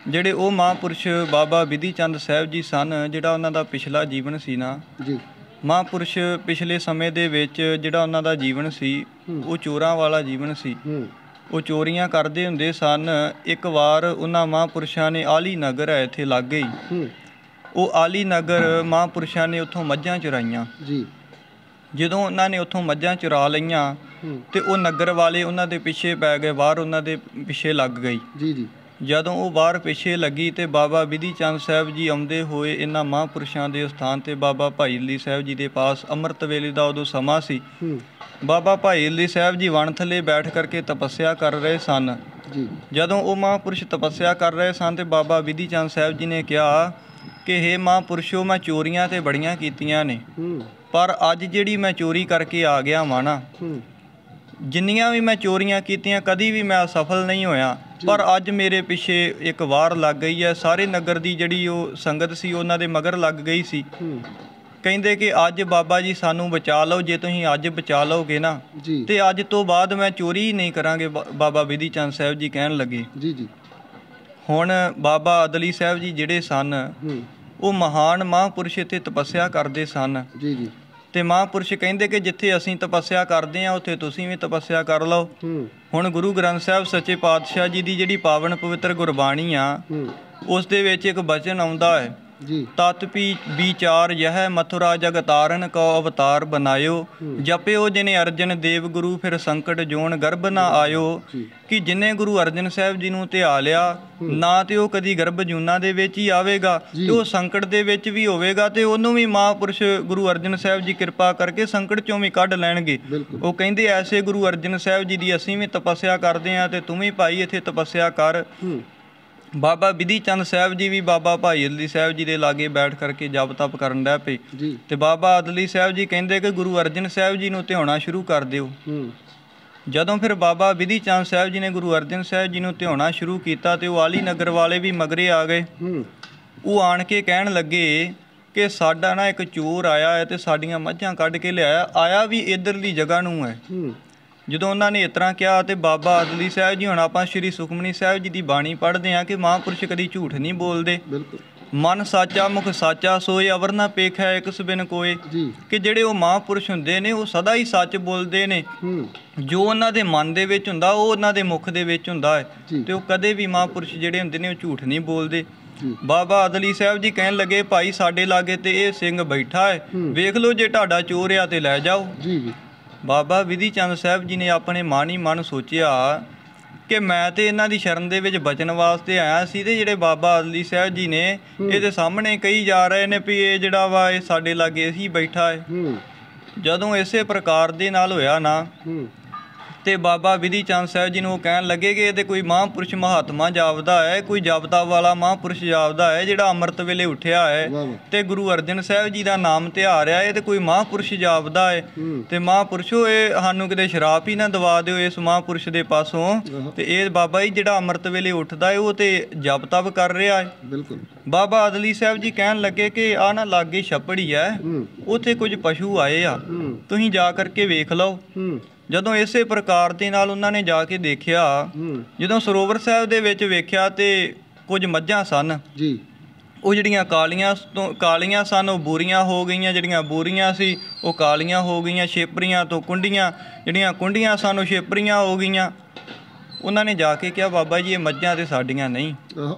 ਜਿਹੜੇ ਉਹ ਮਹਾਂਪੁਰਸ਼ ਬਾਬਾ ਬਿਧੀ ਚੰਦ ਸਾਹਿਬ ਜੀ ਸਨ, ਜਿਹੜਾ ਉਹਨਾਂ ਦਾ ਪਿਛਲਾ ਜੀਵਨ ਸੀ ਨਾ ਜੀ, ਮਹਾਂਪੁਰਸ਼ ਪਿਛਲੇ ਸਮੇਂ ਦੇ ਵਿੱਚ ਜਿਹੜਾ ਉਹਨਾਂ ਦਾ ਜੀਵਨ ਸੀ ਉਹ ਚੋਰਾਂ ਵਾਲਾ ਜੀਵਨ ਸੀ। ਉਹ ਚੋਰੀਆਂ ਕਰਦੇ ਹੁੰਦੇ ਸਨ। ਇੱਕ ਵਾਰ ਉਹਨਾਂ ਮਹਾਂਪੁਰਸ਼ਾਂ ਨੇ ਆਲੀ ਨਗਰ ਹੈ ਇੱਥੇ ਲਾਗੇ ਹੀ, ਉਹ ਆਲੀ ਨਗਰ ਮਹਾਂਪੁਰਸ਼ਾਂ ਨੇ ਉੱਥੋਂ ਮੱਝਾਂ ਚੁਰਾਈਆਂ ਜੀ। ਜਦੋਂ ਉਹਨਾਂ ਨੇ ਉੱਥੋਂ ਮੱਝਾਂ ਚੁਰਾ ਲਈਆਂ ਤੇ ਉਹ ਨਗਰ ਵਾਲੇ ਉਹਨਾਂ ਦੇ ਪਿੱਛੇ ਪੈ ਗਏ, ਬਾਹਰ ਉਹਨਾਂ ਦੇ ਪਿੱਛੇ ਲੱਗ ਗਈ ਜੀ ਜੀ। ਜਦੋਂ ਉਹ ਬਾਹਰ ਪਿੱਛੇ ਲੱਗੀ ਤੇ ਬਾਬਾ ਬਿਧੀ ਚੰਦ ਸਾਹਿਬ ਜੀ ਆਉਂਦੇ ਹੋਏ ਇਹਨਾਂ ਮਹਾਂਪੁਰਸ਼ਾਂ ਦੇ ਸਥਾਨ ਤੇ ਬਾਬਾ ਭਾਈ ਅਲੀ ਸਾਹਿਬ ਜੀ ਦੇ ਪਾਸ ਅੰਮ੍ਰਿਤ ਵੇਲੇ ਦਾ ਉਦੋਂ ਸਮਾਂ ਸੀ। ਬਾਬਾ ਭਾਈ ਅਲੀ ਸਾਹਿਬ ਜੀ ਵਣ ਥੱਲੇ ਬੈਠ ਕਰਕੇ ਤਪੱਸਿਆ ਕਰ ਰਹੇ ਸਨ ਜੀ। ਜਦੋਂ ਉਹ ਮਹਾਂਪੁਰਸ਼ ਤਪੱਸਿਆ ਕਰ ਰਹੇ ਸਨ ਤੇ ਬਾਬਾ ਬਿਧੀ ਚੰਦ ਸਾਹਿਬ ਜੀ ਨੇ ਕਿਹਾ ਕਿ ਹੇ ਮਹਾਂਪੁਰਸ਼ੋ, ਮੈਂ ਚੋਰੀਆਂ ਤੇ ਬੜੀਆਂ ਕੀਤੀਆਂ ਨੇ, ਪਰ ਅੱਜ ਜਿਹੜੀ ਮੈਂ ਚੋਰੀ ਕਰਕੇ ਆ ਗਿਆ ਵਾਂ ਨਾ, ਜਿੰਨੀਆਂ ਵੀ ਮੈਂ ਚੋਰੀਆਂ ਕੀਤੀਆਂ ਕਦੀ ਵੀ ਮੈਂ ਅਸਫਲ ਨਹੀਂ ਹੋਇਆ, ਪਰ ਅੱਜ ਮੇਰੇ ਪਿੱਛੇ ਇੱਕ ਵਾਰ ਲੱਗ ਗਈ ਹੈ। ਸਾਰੇ ਨਗਰ ਦੀ ਜਿਹੜੀ ਉਹ ਸੰਗਤ ਸੀ ਉਹਨਾਂ ਦੇ ਮਗਰ ਲੱਗ ਗਈ ਸੀ। ਕਹਿੰਦੇ ਕਿ ਅੱਜ ਬਾਬਾ ਜੀ ਸਾਨੂੰ ਬਚਾ ਲਓ, ਜੇ ਤੁਸੀਂ ਅੱਜ ਬਚਾ ਲਓਗੇ ਨਾ ਤੇ ਅੱਜ ਤੋਂ ਬਾਅਦ ਮੈਂ ਚੋਰੀ ਹੀ ਨਹੀਂ ਕਰਾਂਗੇ। ਬਾਬਾ ਬਿਧੀ ਚੰਦ ਸਾਹਿਬ ਜੀ ਕਹਿਣ ਲੱਗੇ ਜੀ ਜੀ। ਹੁਣ ਬਾਬਾ ਅਦਲੀ ਸਾਹਿਬ ਜੀ ਜਿਹੜੇ ਸਨ ਉਹ ਮਹਾਨ ਮਹਾਂਪੁਰਸ਼ ਇੱਥੇ ਤਪੱਸਿਆ ਕਰਦੇ ਸਨ ਜੀ ਜੀ। ਤੇ ਮਹਾਂਪੁਰਸ਼ ਕਹਿੰਦੇ ਕਿ ਜਿੱਥੇ ਅਸੀਂ ਤਪੱਸਿਆ ਕਰਦੇ ਹਾਂ ਉੱਥੇ ਤੁਸੀਂ ਵੀ ਤਪੱਸਿਆ ਕਰ ਲਓ। ਹੁਣ ਗੁਰੂ ਗ੍ਰੰਥ ਸਾਹਿਬ ਸੱਚੇ ਪਾਤਸ਼ਾਹ ਜੀ ਦੀ ਜਿਹੜੀ ਪਾਵਨ ਪਵਿੱਤਰ ਗੁਰਬਾਣੀ ਆ ਉਸ ਦੇ ਵਿੱਚ ਇੱਕ ਬਚਨ ਆਉਂਦਾ ਹੈ ਜੀ, ਤਤ ਵਿਚਾਰ ਯਹ ਮਥੁਰਾ ਜਗ ਤਾਰਨ ਕੋ ਅਵਤਾਰ ਬਨਾਇਓ, ਜਪਿਓ ਜਿਨੇ ਅਰਜਨ ਦੇਵ ਗੁਰੂ ਫਿਰ ਸੰਕਟ ਜੋਨ ਗਰਭ ਨਾ ਆਇਓ। ਕਿ ਜਿਨੇ ਗੁਰੂ ਅਰਜਨ ਸਾਹਿਬ ਜੀ ਨੂੰ ਧਿਆ ਲਿਆ ਨਾ ਤੇ ਉਹ ਕਦੀ ਗਰਭ ਜੂਨਾਂ ਦੇ ਵਿੱਚ ਹੀ ਆਵੇਗਾ ਤੇ ਉਹ ਸੰਕਟ ਦੇ ਵਿੱਚ ਵੀ ਹੋਵੇਗਾ ਤੇ ਉਹਨੂੰ ਵੀ ਮਹਾਂਪੁਰਸ਼ ਗੁਰੂ ਅਰਜਨ ਸਾਹਿਬ ਜੀ ਕਿਰਪਾ ਕਰਕੇ ਸੰਕਟ ਚੋਂ ਵੀ ਕੱਢ ਲੈਣਗੇ। ਉਹ ਕਹਿੰਦੇ ਐਸੇ ਗੁਰੂ ਅਰਜਨ ਸਾਹਿਬ ਜੀ ਦੀ ਅਸੀਂ ਵੀ ਤਪੱਸਿਆ ਕਰਦੇ ਹਾਂ ਤੇ ਤੂੰ ਵੀ ਭਾਈ ਇੱਥੇ ਤਪੱਸਿਆ ਕਰ। ਬਾਬਾ ਬਿਧੀ ਚੰਦ ਸਾਹਿਬ ਜੀ ਵੀ ਬਾਬਾ ਭਾਈ ਅਲੀ ਸਾਹਿਬ ਜੀ ਦੇ ਲਾਗੇ ਬੈਠ ਕਰਕੇ ਜਪ ਤਪ ਕਰਨ ਲੱਗ ਪਏ ਤੇ ਬਾਬਾ ਅਦਲੀ ਸਾਹਿਬ ਜੀ ਕਹਿੰਦੇ ਕਿ ਗੁਰੂ ਅਰਜਨ ਸਾਹਿਬ ਜੀ ਨੂੰ ਧਿਆਉਣਾ ਸ਼ੁਰੂ ਕਰ ਦਿਓ। ਜਦੋਂ ਫਿਰ ਬਾਬਾ ਬਿਧੀ ਚੰਦ ਸਾਹਿਬ ਜੀ ਨੇ ਗੁਰੂ ਅਰਜਨ ਸਾਹਿਬ ਜੀ ਨੂੰ ਧਿਆਉਣਾ ਸ਼ੁਰੂ ਕੀਤਾ ਤੇ ਉਹ ਆਲੀ ਨਗਰ ਵਾਲੇ ਵੀ ਮਗਰੇ ਆ ਗਏ। ਉਹ ਆਣ ਕੇ ਕਹਿਣ ਲੱਗੇ ਕਿ ਸਾਡਾ ਨਾ ਇੱਕ ਚੋਰ ਆਇਆ ਹੈ ਤੇ ਸਾਡੀਆਂ ਮੱਝਾਂ ਕੱਢ ਕੇ ਲਿਆਇਆ, ਆਇਆ ਵੀ ਇੱਧਰਲੀ ਜਗ੍ਹਾ ਨੂੰ ਹੈ। ਜਦੋਂ ਉਹਨਾਂ ਨੇ ਇਸ ਤਰ੍ਹਾਂ ਕਿਹਾ ਤੇ ਬਾਬਾ ਅਦਲੀ ਸਾਹਿਬ ਜੀ, ਹੁਣ ਆਪਾਂ ਸ਼੍ਰੀ ਸੁਖਮਨੀ ਸਾਹਿਬ ਜੀ ਦੀ ਬਾਣੀ ਪੜ੍ਹਦੇ ਹਾਂ ਕਿ ਮਹਾਂਪੁਰਸ਼ ਕਦੀ ਝੂਠ ਨਹੀਂ ਬੋਲਦੇ। ਮਨ ਸਾਚਾ ਮੁਖ ਸਾਚਾ ਸੋਏ, ਅਵਰ ਨਾ ਪੇਖਿਆ ਇੱਕ ਸਬਿਨ ਕੋਏ। ਕਿ ਜਿਹੜੇ ਉਹ ਮਹਾਂਪੁਰਸ਼ ਹੁੰਦੇ ਨੇ ਉਹ ਸਦਾ ਹੀ ਸੱਚ ਬੋਲਦੇ ਨੇ, ਜੋ ਉਹਨਾਂ ਦੇ ਮਨ ਦੇ ਵਿੱਚ ਹੁੰਦਾ ਉਹ ਉਹਨਾਂ ਦੇ ਮੁਖ ਦੇ ਵਿੱਚ ਹੁੰਦਾ ਹੈ ਤੇ ਉਹ ਕਦੇ ਵੀ ਮਹਾਂਪੁਰਸ਼ ਜਿਹੜੇ ਹੁੰਦੇ ਨੇ ਉਹ ਝੂਠ ਨਹੀਂ ਬੋਲਦੇ। ਬਾਬਾ ਅਦਲੀ ਸਾਹਿਬ ਜੀ ਕਹਿਣ ਲੱਗੇ ਭਾਈ ਸਾਡੇ ਲਾਗੇ ਤੇ ਇਹ ਸਿੰਘ ਬੈਠਾ ਹੈ, ਵੇਖ ਲਓ ਜੇ ਤੁਹਾਡਾ ਚੋਰ ਆ ਤੇ ਲੈ ਜਾਓ। ਬਾਬਾ ਬਿਧੀ ਚੰਦ ਸਾਹਿਬ ਜੀ ਨੇ ਆਪਣੇ ਮਨ ਹੀ ਮਨ ਸੋਚਿਆ ਕਿ ਮੈਂ ਤੇ ਇਹਨਾਂ ਦੀ ਸ਼ਰਨ ਦੇ ਵਿੱਚ ਬਚਣ ਵਾਸਤੇ ਆਇਆ ਸੀ ਤੇ ਜਿਹੜੇ ਬਾਬਾ ਅਦਲੀ ਸਾਹਿਬ ਜੀ ਨੇ ਇਹਦੇ ਸਾਹਮਣੇ ਕਹੀ ਜਾ ਰਹੇ ਨੇ ਵੀ ਇਹ ਜਿਹੜਾ ਵਾ ਇਹ ਸਾਡੇ ਲਾਗੇ ਹੀ ਬੈਠਾ ਹੈ। ਜਦੋਂ ਇਸੇ ਪ੍ਰਕਾਰ ਦੇ ਨਾਲ ਹੋਇਆ ਨਾ ਤੇ ਬਾਬਾ ਬਿਧੀ ਚੰਦ ਸਾਹਿਬ ਜੀ ਨੂੰ ਉਹ ਕਹਿਣ ਲੱਗੇ ਕਿ ਇਹ ਤੇ ਕੋਈ ਮਹਾਂਪੁਰਸ਼ ਮਹਾਤਮਾ ਜਾਪਦਾ ਹੈ, ਕੋਈ ਜਪਤਾ ਵਾਲਾ ਮਹਾਂਪੁਰਸ਼ ਜਾਪਦਾ ਹੈ ਜਿਹੜਾ ਅੰਮ੍ਰਿਤ ਵੇਲੇ ਉੱਠਿਆ ਹੈ ਤੇ ਗੁਰੂ ਅਰਜਨ ਸਾਹਿਬ ਜੀ ਦਾ ਨਾਮ ਧਿਆ ਰਿਹਾ, ਇਹ ਤੇ ਕੋਈ ਮਹਾਂਪੁਰਸ਼ ਜਾਪਦਾ ਹੈ। ਤੇ ਮਹਾਂਪੁਰਸ਼ੋ ਇਹ ਸਾਨੂੰ ਕਿਤੇ ਸ਼ਰਾਪ ਹੀ ਨਾ ਦਵਾ ਦਿਓ ਇਸ ਮਹਾਂਪੁਰਸ਼ ਦੇ ਪਾਸੋਂ। ਤੇ ਇਹ ਬਾਬਾ ਜੀ ਜਿਹੜਾ ਅੰਮ੍ਰਿਤ ਵੇਲੇ ਉੱਠਦਾ ਹੈ ਉਹ ਤੇ ਜਪ ਤਪ ਕਰ ਰਿਹਾ ਹੈ। ਬਾਬਾ ਅਦਲੀ ਸਾਹਿਬ ਜੀ ਕਹਿਣ ਲੱਗੇ ਕਿ ਆ ਨਾ ਲਾਗੇ ਛੱਪੜੀ ਹੈ, ਉੱਥੇ ਕੁਝ ਪਸ਼ੂ ਆਏ ਆ, ਤੁਸੀਂ ਜਾ ਕਰਕੇ ਵੇਖ ਲਓ। ਜਦੋਂ ਇਸੇ ਪ੍ਰਕਾਰ ਦੇ ਨਾਲ ਉਹਨਾਂ ਨੇ ਜਾ ਕੇ ਦੇਖਿਆ, ਜਦੋਂ ਸਰੋਵਰ ਸਾਹਿਬ ਦੇ ਵਿੱਚ ਵੇਖਿਆ ਤੇ ਕੁਝ ਮੱਝਾਂ ਸਨ ਜੀ, ਉਹ ਜਿਹੜੀਆਂ ਕਾਲੀਆਂ ਸਨ ਉਹ ਬੂਰੀਆਂ ਹੋ ਗਈਆਂ, ਜਿਹੜੀਆਂ ਬੂਰੀਆਂ ਸੀ ਉਹ ਕਾਲੀਆਂ ਹੋ ਗਈਆਂ, ਛੇਪਰੀਆਂ ਤੋਂ ਕੁੰਡੀਆਂ, ਜਿਹੜੀਆਂ ਕੁੰਡੀਆਂ ਸਨ ਉਹ ਛੇਪਰੀਆਂ ਹੋ ਗਈਆਂ। ਉਹਨਾਂ ਨੇ ਜਾ ਕੇ ਕਿਹਾ ਬਾਬਾ ਜੀ ਇਹ ਮੱਝਾਂ ਤੇ ਸਾਡੀਆਂ ਨਹੀਂ।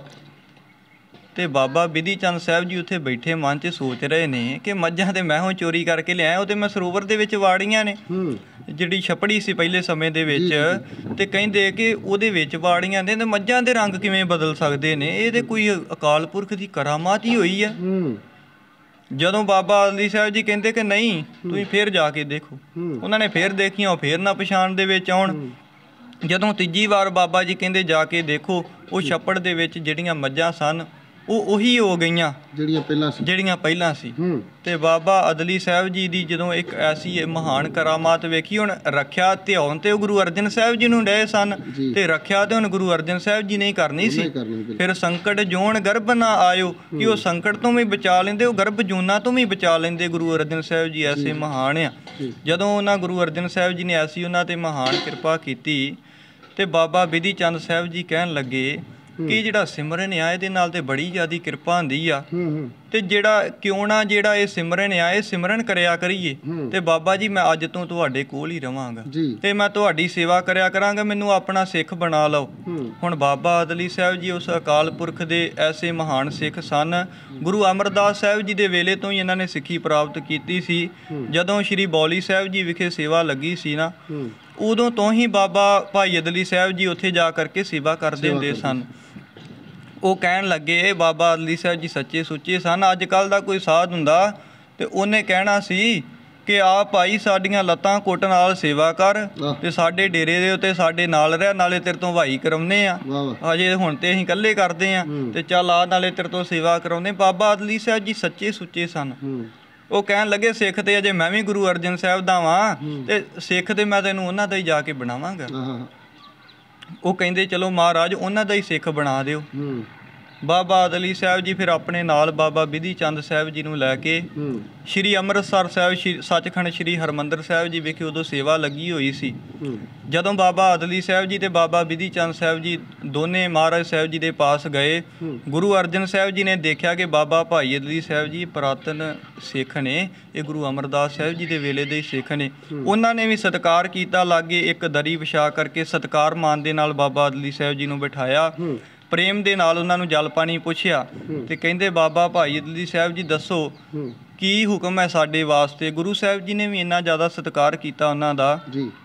ਤੇ ਬਾਬਾ ਬਿਧੀ ਚੰਦ ਸਾਹਿਬ ਜੀ ਉੱਥੇ ਬੈਠੇ ਮਨ 'ਚ ਸੋਚ ਰਹੇ ਨੇ ਕਿ ਮੱਝਾਂ ਤੇ ਮੈਂ ਹੁਣ ਚੋਰੀ ਕਰਕੇ ਲਿਆਇਆ, ਉਹ ਤੇ ਮੈਂ ਸਰੋਵਰ ਦੇ ਵਿੱਚ ਵਾੜੀਆਂ ਨੇ, ਜਿਹੜੀ ਛਪੜੀ ਸੀ ਪਹਿਲੇ ਸਮੇਂ ਦੇ ਵਿੱਚ, ਤੇ ਕਹਿੰਦੇ ਕਿ ਉਹਦੇ ਵਿੱਚ ਵਾੜੀਆਂ ਨੇ ਤੇ ਮੱਝਾਂ ਦੇ ਰੰਗ ਕਿਵੇਂ ਬਦਲ ਸਕਦੇ ਨੇ, ਇਹ ਤੇ ਕੋਈ ਅਕਾਲ ਪੁਰਖ ਦੀ ਕਰਾਮਾਤ ਹੀ ਹੋਈ ਹੈ। ਜਦੋਂ ਬਾਬਾ ਅਦਲੀ ਸਾਹਿਬ ਜੀ ਕਹਿੰਦੇ ਕਿ ਨਹੀਂ ਤੁਸੀਂ ਫੇਰ ਜਾ ਕੇ ਦੇਖੋ, ਉਹਨਾਂ ਨੇ ਫੇਰ ਦੇਖੀਆਂ, ਉਹ ਫੇਰ ਨਾ ਪਛਾਣ ਦੇ ਵਿੱਚ ਆਉਣ। ਜਦੋਂ ਤੀਜੀ ਵਾਰ ਬਾਬਾ ਜੀ ਕਹਿੰਦੇ ਜਾ ਕੇ ਦੇਖੋ, ਉਹ ਛੱਪੜ ਦੇ ਵਿੱਚ ਜਿਹੜੀਆਂ ਮੱਝਾਂ ਸਨ ਉਹ ਉਹੀ ਹੋ ਗਈਆਂ ਜਿਹੜੀਆਂ ਪਹਿਲਾਂ ਸੀ। ਤੇ ਬਾਬਾ ਅਦਲੀ ਸਾਹਿਬ ਜੀ ਦੀ ਜਦੋਂ ਇੱਕ ਐਸੀ ਮਹਾਨ ਕਰਾਮਾਤ ਵੇਖੀ, ਹੁਣ ਰੱਖਿਆ ਧਿਆਉਣ ਤੇ ਉਹ ਗੁਰੂ ਅਰਜਨ ਸਾਹਿਬ ਜੀ ਨੂੰ ਡਏ ਸਨ ਤੇ ਰੱਖਿਆ ਤੇ ਹੁਣ ਗੁਰੂ ਅਰਜਨ ਸਾਹਿਬ ਜੀ ਨੇ ਹੀ ਕਰਨੀ ਸੀ। ਫਿਰ ਸੰਕਟ ਜੋਨ ਗਰਭ ਨਾ ਆਇਓ, ਕਿ ਉਹ ਸੰਕਟ ਤੋਂ ਵੀ ਬਚਾ ਲੈਂਦੇ, ਉਹ ਗਰਭ ਜੂਨਾਂ ਤੋਂ ਵੀ ਬਚਾ ਲੈਂਦੇ। ਗੁਰੂ ਅਰਜਨ ਸਾਹਿਬ ਜੀ ਐਸੇ ਮਹਾਨ ਆ। ਜਦੋਂ ਉਹਨਾਂ ਗੁਰੂ ਅਰਜਨ ਸਾਹਿਬ ਜੀ ਨੇ ਐਸੀ ਉਹਨਾਂ ਤੇ ਮਹਾਨ ਕਿਰਪਾ ਕੀਤੀ ਤੇ ਬਾਬਾ ਬਿਧੀ ਚੰਦ ਸਾਹਿਬ ਜੀ ਕਹਿਣ ਲੱਗੇ ਕਿ ਜਿਹੜਾ ਸਿਮਰਨ ਆ ਇਹਦੇ ਨਾਲ ਤੇ ਬੜੀ ਜ਼ਿਆਦੀ ਕਿਰਪਾ ਹੁੰਦੀ ਆ, ਹੂੰ ਤੇ ਜਿਹੜਾ ਕਿਉਂ ਨਾ ਜਿਹੜਾ ਇਹ ਸਿਮਰਨ ਆ ਇਹ ਸਿਮਰਨ ਕਰਿਆ ਕਰੀਏ। ਤੇ ਬਾਬਾ ਜੀ ਮੈਂ ਅੱਜ ਤੋਂ ਤੁਹਾਡੇ ਕੋਲ ਹੀ ਰਵਾਂਗਾ ਜੀ ਤੇ ਮੈਂ ਤੁਹਾਡੀ ਸੇਵਾ ਕਰਿਆ ਕਰਾਂਗਾ, ਮੈਨੂੰ ਆਪਣਾ ਸਿੱਖ ਬਣਾ ਲਓ। ਹੁਣ ਬਾਬਾ ਅਦਲੀ ਸਾਹਿਬ ਜੀ ਉਸ ਅਕਾਲ ਪੁਰਖ ਦੇ ਐਸੇ ਮਹਾਨ ਸਿੱਖ ਸਨ। ਗੁਰੂ ਅਮਰਦਾਸ ਸਾਹਿਬ ਜੀ ਦੇ ਵੇਲੇ ਤੋਂ ਹੀ ਇਹਨਾਂ ਨੇ ਸਿੱਖੀ ਪ੍ਰਾਪਤ ਕੀਤੀ ਸੀ। ਜਦੋਂ ਸ਼੍ਰੀ ਬੌਲੀ ਸਾਹਿਬ ਜੀ ਵਿਖੇ ਸੇਵਾ ਲੱਗੀ ਸੀ ਨਾ, ਉਦੋਂ ਤੋਂ ਹੀ ਬਾਬਾ ਭਾਈ ਅਦਲੀ ਸਾਹਿਬ ਜੀ ਉੱਥੇ ਜਾ ਕਰਕੇ ਸੇਵਾ ਕਰਦੇ ਹੁੰਦੇ ਸਨ। ਉਹ ਕਹਿਣ ਲੱਗੇ ਇਹ ਬਾਬਾ ਅਦਲੀ ਸਾਹਿਬ ਜੀ ਸੱਚੇ ਸੁੱਚੇ ਸਨ। ਅੱਜ ਕੱਲ੍ਹ ਦਾ ਕੋਈ ਸਾਧ ਹੁੰਦਾ ਤੇ ਉਹਨੇ ਕਹਿਣਾ ਸੀ ਕਿ ਆ ਭਾਈ ਸਾਡੀਆਂ ਲੱਤਾਂ ਕੁੱਟ ਨਾਲ ਸੇਵਾ ਕਰ ਤੇ ਸਾਡੇ ਡੇਰੇ ਦੇ ਉੱਤੇ ਸਾਡੇ ਨਾਲ ਰਹਿ, ਨਾਲੇ ਤੇਰੇ ਤੋਂ ਭਾਈ ਕਰਾਉਂਦੇ ਆ। ਅਜੇ ਹੁਣ ਤੇ ਅਸੀਂ ਇਕੱਲੇ ਕਰਦੇ ਆ ਤੇ ਚੱਲ ਆ ਨਾਲੇ ਤੇਰੇ ਤੋਂ ਸੇਵਾ ਕਰਾਉਂਦੇ। ਬਾਬਾ ਅਦਲੀ ਸਾਹਿਬ ਜੀ ਸੱਚੇ ਸੁੱਚੇ ਸਨ। ਉਹ ਕਹਿਣ ਲੱਗੇ ਸਿੱਖ ਤੇ ਅਜੇ ਮੈਂ ਵੀ ਗੁਰੂ ਅਰਜਨ ਸਾਹਿਬ ਦਾ ਵਾਂ ਤੇ ਸਿੱਖ ਤੇ ਮੈਂ ਤੈਨੂੰ ਉਹਨਾਂ ਦਾ ਹੀ ਜਾ ਕੇ ਬਣਾਵਾਂਗਾ। ਉਹ ਕਹਿੰਦੇ ਚਲੋ ਮਹਾਰਾਜ ਉਹਨਾਂ ਦਾ ਹੀ ਸਿੱਖ ਬਣਾ ਦਿਓ। ਬਾਬਾ ਅਦਲੀ ਸਾਹਿਬ ਜੀ ਫਿਰ ਆਪਣੇ ਨਾਲ ਬਾਬਾ ਬਿਧੀ ਚੰਦ ਸਾਹਿਬ ਜੀ ਨੂੰ ਲੈ ਕੇ ਸ਼੍ਰੀ ਅੰਮ੍ਰਿਤਸਰ ਸਾਹਿਬ ਸੱਚਖੰਡ ਸ਼੍ਰੀ ਹਰਿਮੰਦਰ ਸਾਹਿਬ ਜੀ ਵਿਖੇ ਉਦੋਂ ਸੇਵਾ ਲੱਗੀ ਹੋਈ ਸੀ। ਜਦੋਂ ਬਾਬਾ ਅਦਲੀ ਸਾਹਿਬ ਜੀ ਤੇ ਬਾਬਾ ਬਿਧੀ ਚੰਦ ਸਾਹਿਬ ਜੀ ਦੋਨੇ ਮਹਾਰਾਜ ਸਾਹਿਬ ਜੀ ਦੇ ਪਾਸ ਗਏ, ਗੁਰੂ ਅਰਜਨ ਸਾਹਿਬ ਜੀ ਨੇ ਦੇਖਿਆ ਕਿ ਬਾਬਾ ਭਾਈ ਅਦਲੀ ਸਾਹਿਬ ਜੀ ਪੁਰਾਤਨ ਸਿੱਖ ਨੇ, ਇਹ ਗੁਰੂ ਅਮਰਦਾਸ ਸਾਹਿਬ ਜੀ ਦੇ ਵੇਲੇ ਦੇ ਸਿੱਖ ਨੇ। ਉਹਨਾਂ ਨੇ ਵੀ ਸਤਿਕਾਰ ਕੀਤਾ, ਲਾਗੇ ਇੱਕ ਦਰੀ ਵਿਛਾ ਕਰਕੇ ਸਤਿਕਾਰ ਮਾਨ ਦੇ ਨਾਲ ਬਾਬਾ ਅਦਲੀ ਸਾਹਿਬ ਜੀ ਨੂੰ ਬਿਠਾਇਆ। ਪ੍ਰੇਮ ਦੇ ਨਾਲ ਉਹਨਾਂ ਨੂੰ ਜਲ ਪਾਣੀ ਪੁੱਛਿਆ ਤੇ ਕਹਿੰਦੇ ਬਾਬਾ ਭਾਈ ਅਦਲੀ ਸਾਹਿਬ ਜੀ ਦੱਸੋ ਕੀ ਹੁਕਮ ਹੈ ਸਾਡੇ ਵਾਸਤੇ। ਗੁਰੂ ਸਾਹਿਬ ਜੀ ਨੇ ਵੀ ਇੰਨਾ ਜ਼ਿਆਦਾ ਸਤਿਕਾਰ ਕੀਤਾ ਉਹਨਾਂ ਦਾ।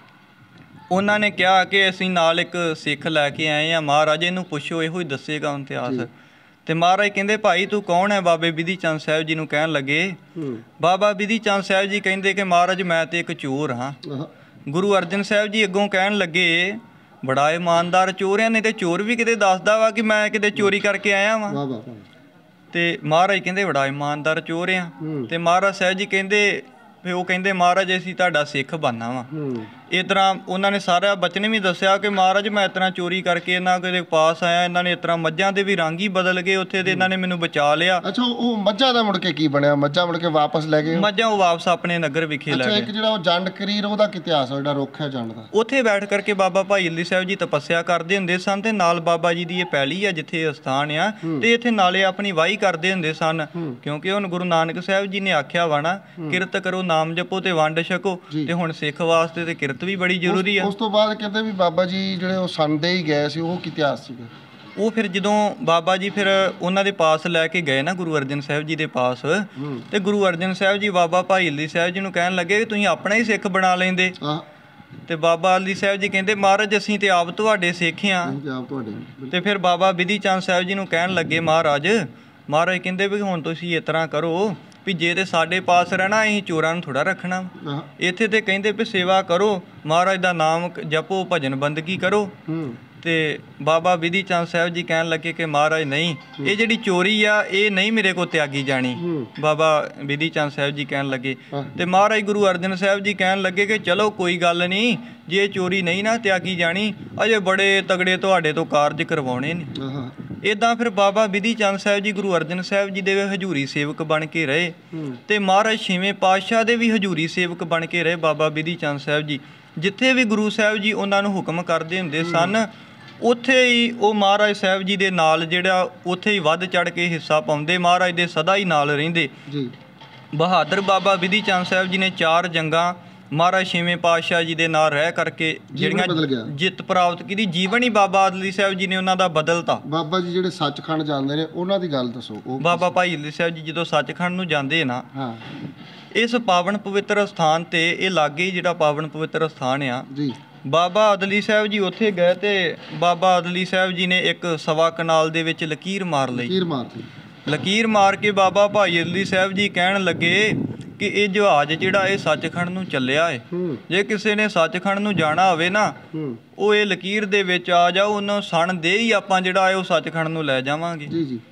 ਉਹਨਾਂ ਨੇ ਕਿਹਾ ਕਿ ਅਸੀਂ ਨਾਲ ਇੱਕ ਸਿੱਖ ਲੈ ਕੇ ਆਏ ਆ, ਮਹਾਰਾਜ ਇਹਨੂੰ ਪੁੱਛੋ, ਇਹੋ ਹੀ ਦੱਸੇਗਾ ਇਤਿਹਾਸ। ਤੇ ਮਹਾਰਾਜ ਕਹਿੰਦੇ ਭਾਈ ਤੂੰ ਕੌਣ ਹੈ। ਬਾਬੇ ਬਿਧੀ ਚੰਦ ਸਾਹਿਬ ਜੀ ਨੂੰ ਕਹਿਣ ਲੱਗੇ। ਬਾਬਾ ਬਿਧੀ ਚੰਦ ਸਾਹਿਬ ਜੀ ਕਹਿੰਦੇ ਕਿ ਮਹਾਰਾਜ ਮੈਂ ਤੇ ਇੱਕ ਚੋਰ ਹਾਂ। ਗੁਰੂ ਅਰਜਨ ਸਾਹਿਬ ਜੀ ਅੱਗੋਂ ਕਹਿਣ ਲੱਗੇ ਬੜਾ ਇਮਾਨਦਾਰ ਚੋਰ ਆ, ਨਹੀਂ ਤੇ ਚੋਰ ਵੀ ਕਿਤੇ ਦੱਸਦਾ ਵਾ ਕਿ ਮੈਂ ਕਿਤੇ ਚੋਰੀ ਕਰਕੇ ਆਇਆ ਵਾਂ। ਤੇ ਮਹਾਰਾਜ ਕਹਿੰਦੇ ਬੜਾ ਇਮਾਨਦਾਰ ਚੋਰ ਆ। ਤੇ ਮਹਾਰਾਜ ਸਾਹਿਬ ਜੀ ਕਹਿੰਦੇ ਫਿਰ ਉਹ ਕਹਿੰਦੇ ਮਹਾਰਾਜ ਅਸੀਂ ਤੁਹਾਡਾ ਸਿੱਖ ਬਣਨਾ ਵਾ। ਇਸ ਤਰ੍ਹਾਂ ਉਹਨਾਂ ਨੇ ਸਾਰਾ ਬਚਨ ਵੀ ਦੱਸਿਆ ਕਿ ਮਹਾਰਾਜ ਮੈਂ ਇਸ ਤਰ੍ਹਾਂ ਚੋਰੀ ਕਰਕੇ ਇਹਨਾਂ ਦੇ ਪਾਸ ਆਇਆ, ਇਹਨਾਂ ਨੇ ਇਸ ਤਰ੍ਹਾਂ ਮੱਝਾਂ ਦੇ ਵੀ ਰੰਗ ਹੀ ਬਦਲ ਗਏ ਉੱਥੇ ਤੇ ਇਹਨਾਂ ਨੇ ਮੈਨੂੰ ਬਚਾ ਲਿਆ। ਅੱਛਾ ਉਹ ਮੱਝਾਂ ਦਾ ਮੁੜ ਕੇ ਕੀ ਬਣਿਆ? ਮੱਝਾਂ ਮੁੜ ਕੇ ਵਾਪਸ ਲੈ ਗਏ? ਮੱਝਾਂ ਉਹ ਵਾਪਸ ਆਪਣੇ ਨਗਰ ਵਿਖੇ ਲੈ ਗਏ। ਇੱਕ ਜਿਹੜਾ ਉਹ ਜੰਡ ਕਰੀਰ ਉਹਦਾ ਕੀ ਇਤਿਹਾਸ ਜਿਹੜਾ ਰੁੱਖ ਹੈ ਜੰਡ ਦਾ? ਉੱਥੇ ਬੈਠ ਕਰਕੇ ਬਾਬਾ ਭਾਈ ਅਦਲੀ ਸਾਹਿਬ ਜੀ ਤਪੱਸਿਆ ਕਰਦੇ ਹੁੰਦੇ ਸਨ ਤੇ ਨਾਲ ਬਾਬਾ ਜੀ ਦੀ ਇਹ ਪੈਲੀ ਆ ਜਿੱਥੇ ਅਸਥਾਨ ਆ ਤੇ ਇੱਥੇ ਨਾਲੇ ਆਪਣੀ ਵਾਹੀ ਕਰਦੇ ਹੁੰਦੇ ਸਨ। ਕਿਉਂਕਿ ਹੁਣ ਗੁਰੂ ਨਾਨਕ ਸਾਹਿਬ ਜੀ ਨੇ ਆਖਿਆ ਵਾ ਨਾ ਕਿਰਤ ਕਰੋ ਨਾਮ ਜਪੋ ਤੇ ਵੰਡ ਛਕੋ, ਤੇ ਹੁਣ ਸਿੱਖ ਵਾਸਤੇ ਤੇ ਕਿਰਤ ਵੀ ਬੜੀ ਜ਼ਰੂਰੀ ਆ। ਉਸ ਤੋਂ ਬਾਅਦ ਕਹਿੰਦੇ ਵੀ ਬਾਬਾ ਜੀ ਜਿਹੜੇ ਉਹ ਸੰਦੇ ਹੀ ਗਏ ਸੀ, ਉਹ ਕੀ ਇਤਿਹਾਸ ਸੀਗਾ? ਉਹ ਫਿਰ ਜਦੋਂ ਬਾਬਾ ਜੀ ਫਿਰ ਉਹਨਾਂ ਦੇ ਪਾਸ ਲੈ ਕੇ ਗਏ ਨਾ ਗੁਰੂ ਅਰਜਨ ਸਾਹਿਬ ਜੀ ਦੇ ਪਾਸ, ਤੇ ਗੁਰੂ ਅਰਜਨ ਸਾਹਿਬ ਜੀ ਬਾਬਾ ਭਾਈ ਅਦਲੀ ਸਾਹਿਬ ਜੀ ਨੂੰ ਕਹਿਣ ਲੱਗੇ ਕਿ ਤੁਸੀਂ ਆਪਣਾ ਹੀ ਸਿੱਖ ਬਣਾ ਲੈਂਦੇ। ਤੇ ਬਾਬਾ ਅਦਲੀ ਸਾਹਿਬ ਜੀ ਕਹਿੰਦੇ ਮਹਾਰਾਜ ਅਸੀਂ ਤੇ ਆਪ ਤੁਹਾਡੇ ਸਿੱਖ ਆ। ਤੇ ਫਿਰ ਬਾਬਾ ਬਿਧੀ ਚੰਦ ਸਾਹਿਬ ਜੀ ਨੂੰ ਕਹਿਣ ਲੱਗੇ ਮਹਾਰਾਜ ਕਹਿੰਦੇ ਵੀ ਹੁਣ ਤੁਸੀਂ ਇਸ ਤਰ੍ਹਾਂ ਕਰੋ ਵੀ ਜੇ ਤੇ ਸਾਡੇ ਪਾਸ ਰਹਿਣਾ ਅਸੀਂ ਚੋਰਾਂ ਨੂੰ ਥੋੜਾ ਰੱਖਣਾ। ਇੱਥੇ ਤੇ ਕਹਿੰਦੇ ਵੀ ਸੇਵਾ ਕਰੋ, ਮਹਾਰਾਜ ਦਾ ਨਾਮ ਜਪੋ, ਭਜਨ ਬੰਦਗੀ ਕਰੋ। ਤੇ ਬਾਬਾ ਬਿਧੀ ਚੰਦ ਸਾਹਿਬ ਜੀ ਕਹਿਣ ਲੱਗੇ ਕਿ ਮਹਾਰਾਜ ਨਹੀਂ, ਇਹ ਜਿਹੜੀ ਚੋਰੀ ਆ ਇਹ ਨਹੀਂ ਮੇਰੇ ਕੋਲ ਤਿਆਗੀ ਜਾਣੀ। ਬਾਬਾ ਬਿਧੀ ਚੰਦ ਸਾਹਿਬ ਜੀ ਕਹਿਣ ਲੱਗੇ ਤੇ ਮਹਾਰਾਜ ਗੁਰੂ ਅਰਜਨ ਸਾਹਿਬ ਜੀ ਕਹਿਣ ਲੱਗੇ ਕਿ ਚਲੋ ਕੋਈ ਗੱਲ ਨਹੀਂ, ਜੇ ਚੋਰੀ ਨਹੀਂ ਨਾ ਤਿਆਗੀ ਜਾਣੀ ਅਜੇ ਬੜੇ ਤਗੜੇ ਤੁਹਾਡੇ ਤੋਂ ਕਾਰਜ ਕਰਵਾਉਣੇ ਨੇ। ਇੱਦਾਂ ਫਿਰ ਬਾਬਾ ਬਿਧੀ ਚੰਦ ਸਾਹਿਬ ਜੀ ਗੁਰੂ ਅਰਜਨ ਸਾਹਿਬ ਜੀ ਦੇ ਹਜ਼ੂਰੀ ਸੇਵਕ ਬਣ ਕੇ ਰਹੇ ਤੇ ਮਹਾਰਾਜ ਛੇਵੇਂ ਪਾਤਸ਼ਾਹ ਦੇ ਵੀ ਹਜ਼ੂਰੀ ਸੇਵਕ ਬਣ ਕੇ ਰਹੇ ਬਾਬਾ ਬਿਧੀ ਚੰਦ ਸਾਹਿਬ ਜੀ। ਜਿੱਥੇ ਵੀ ਗੁਰੂ ਸਾਹਿਬ ਜੀ ਉਹਨਾਂ ਨੂੰ ਹੁਕਮ ਕਰਦੇ ਹੁੰਦੇ ਸਨ ਉੱਥੇ ਹੀ ਉਹ ਮਹਾਰਾਜ ਸਾਹਿਬ ਜੀ ਦੇ ਨਾਲ ਜਿਹੜਾ ਉੱਥੇ ਹੀ ਵੱਧ ਚੜ ਕੇ ਹਿੱਸਾ ਪਾਉਂਦੇ, ਮਹਾਰਾਜ ਦੇ ਸਦਾ ਹੀ ਨਾਲ ਰਹਿੰਦੇ। ਬਹਾਦਰ ਬਾਬਾ ਬਿਧੀ ਚੰਦ ਸਾਹਿਬ ਜੀ ਨੇ 4 ਜੰਗਾਂ ਮਹਾਰਾਜ ਛੇਵੇਂ ਪਾਤਸ਼ਾਹ ਜੀ ਦੇ ਨਾਲ ਰਹਿ ਕਰਕੇ ਜਿਹੜੀਆਂ ਜਿੱਤ ਪ੍ਰਾਪਤ ਕੀਤੀ। ਜੀਵਨ ਹੀ ਬਾਬਾ ਅਦਲੀ ਸਾਹਿਬ ਜੀ ਨੇ ਉਹਨਾਂ ਦਾ ਬਦਲਤਾ। ਬਾਬਾ ਜੀ ਜਿਹੜੇ ਸੱਚਖੰਡ ਜਾਂਦੇ ਨੇ ਉਹਨਾਂ ਦੀ ਗੱਲ ਦੱਸੋ। ਬਾਬਾ ਭਾਈ ਅਦਲੀ ਸਾਹਿਬ ਜੀ ਜਦੋਂ ਸੱਚਖੰਡ ਨੂੰ ਜਾਂਦੇ ਨਾ, ਇਸ ਪਾਵਨ ਪਵਿੱਤਰ ਸਥਾਨ ਤੇ ਇਹ ਲਾਗੇ ਹੀ ਜਿਹੜਾ ਪਾਵਨ ਪਵਿੱਤਰ ਸਥਾਨ ਆ, ਬਾਬਾ ਅਦਲੀ ਸਾਹਿਬ ਜੀ ਉੱਥੇ ਗਏ ਤੇ ਬਾਬਾ ਅਦਲੀ ਸਾਹਿਬ ਜੀ ਨੇ ਇੱਕ ਸਵਾ ਕਨਾਲ ਦੇ ਵਿੱਚ ਲਕੀਰ ਮਾਰ ਲਈ। ਲਕੀਰ ਮਾਰ ਕੇ ਬਾਬਾ ਭਾਈ ਅਦਲੀ ਸਾਹਿਬ ਜੀ ਕਹਿਣ ਲੱਗੇ ਕਿ ਇਹ ਜਹਾਜ਼ ਜਿਹੜਾ ਇਹ ਸੱਚਖੰਡ ਨੂੰ ਚੱਲਿਆ ਏ, ਜੇ ਕਿਸੇ ਨੇ ਸੱਚਖੰਡ ਨੂੰ ਜਾਣਾ ਹੋਵੇ ਨਾ ਉਹ ਇਹ ਲਕੀਰ ਦੇ ਵਿੱਚ ਆ ਜਾਓ, ਉਹਨੂੰ ਸਣ ਦੇ ਹੀ ਆਪਾਂ ਜਿਹੜਾ ਹੈ ਉਹ ਸੱਚਖੰਡ ਨੂੰ ਲੈ ਜਾਵਾਂਗੇ।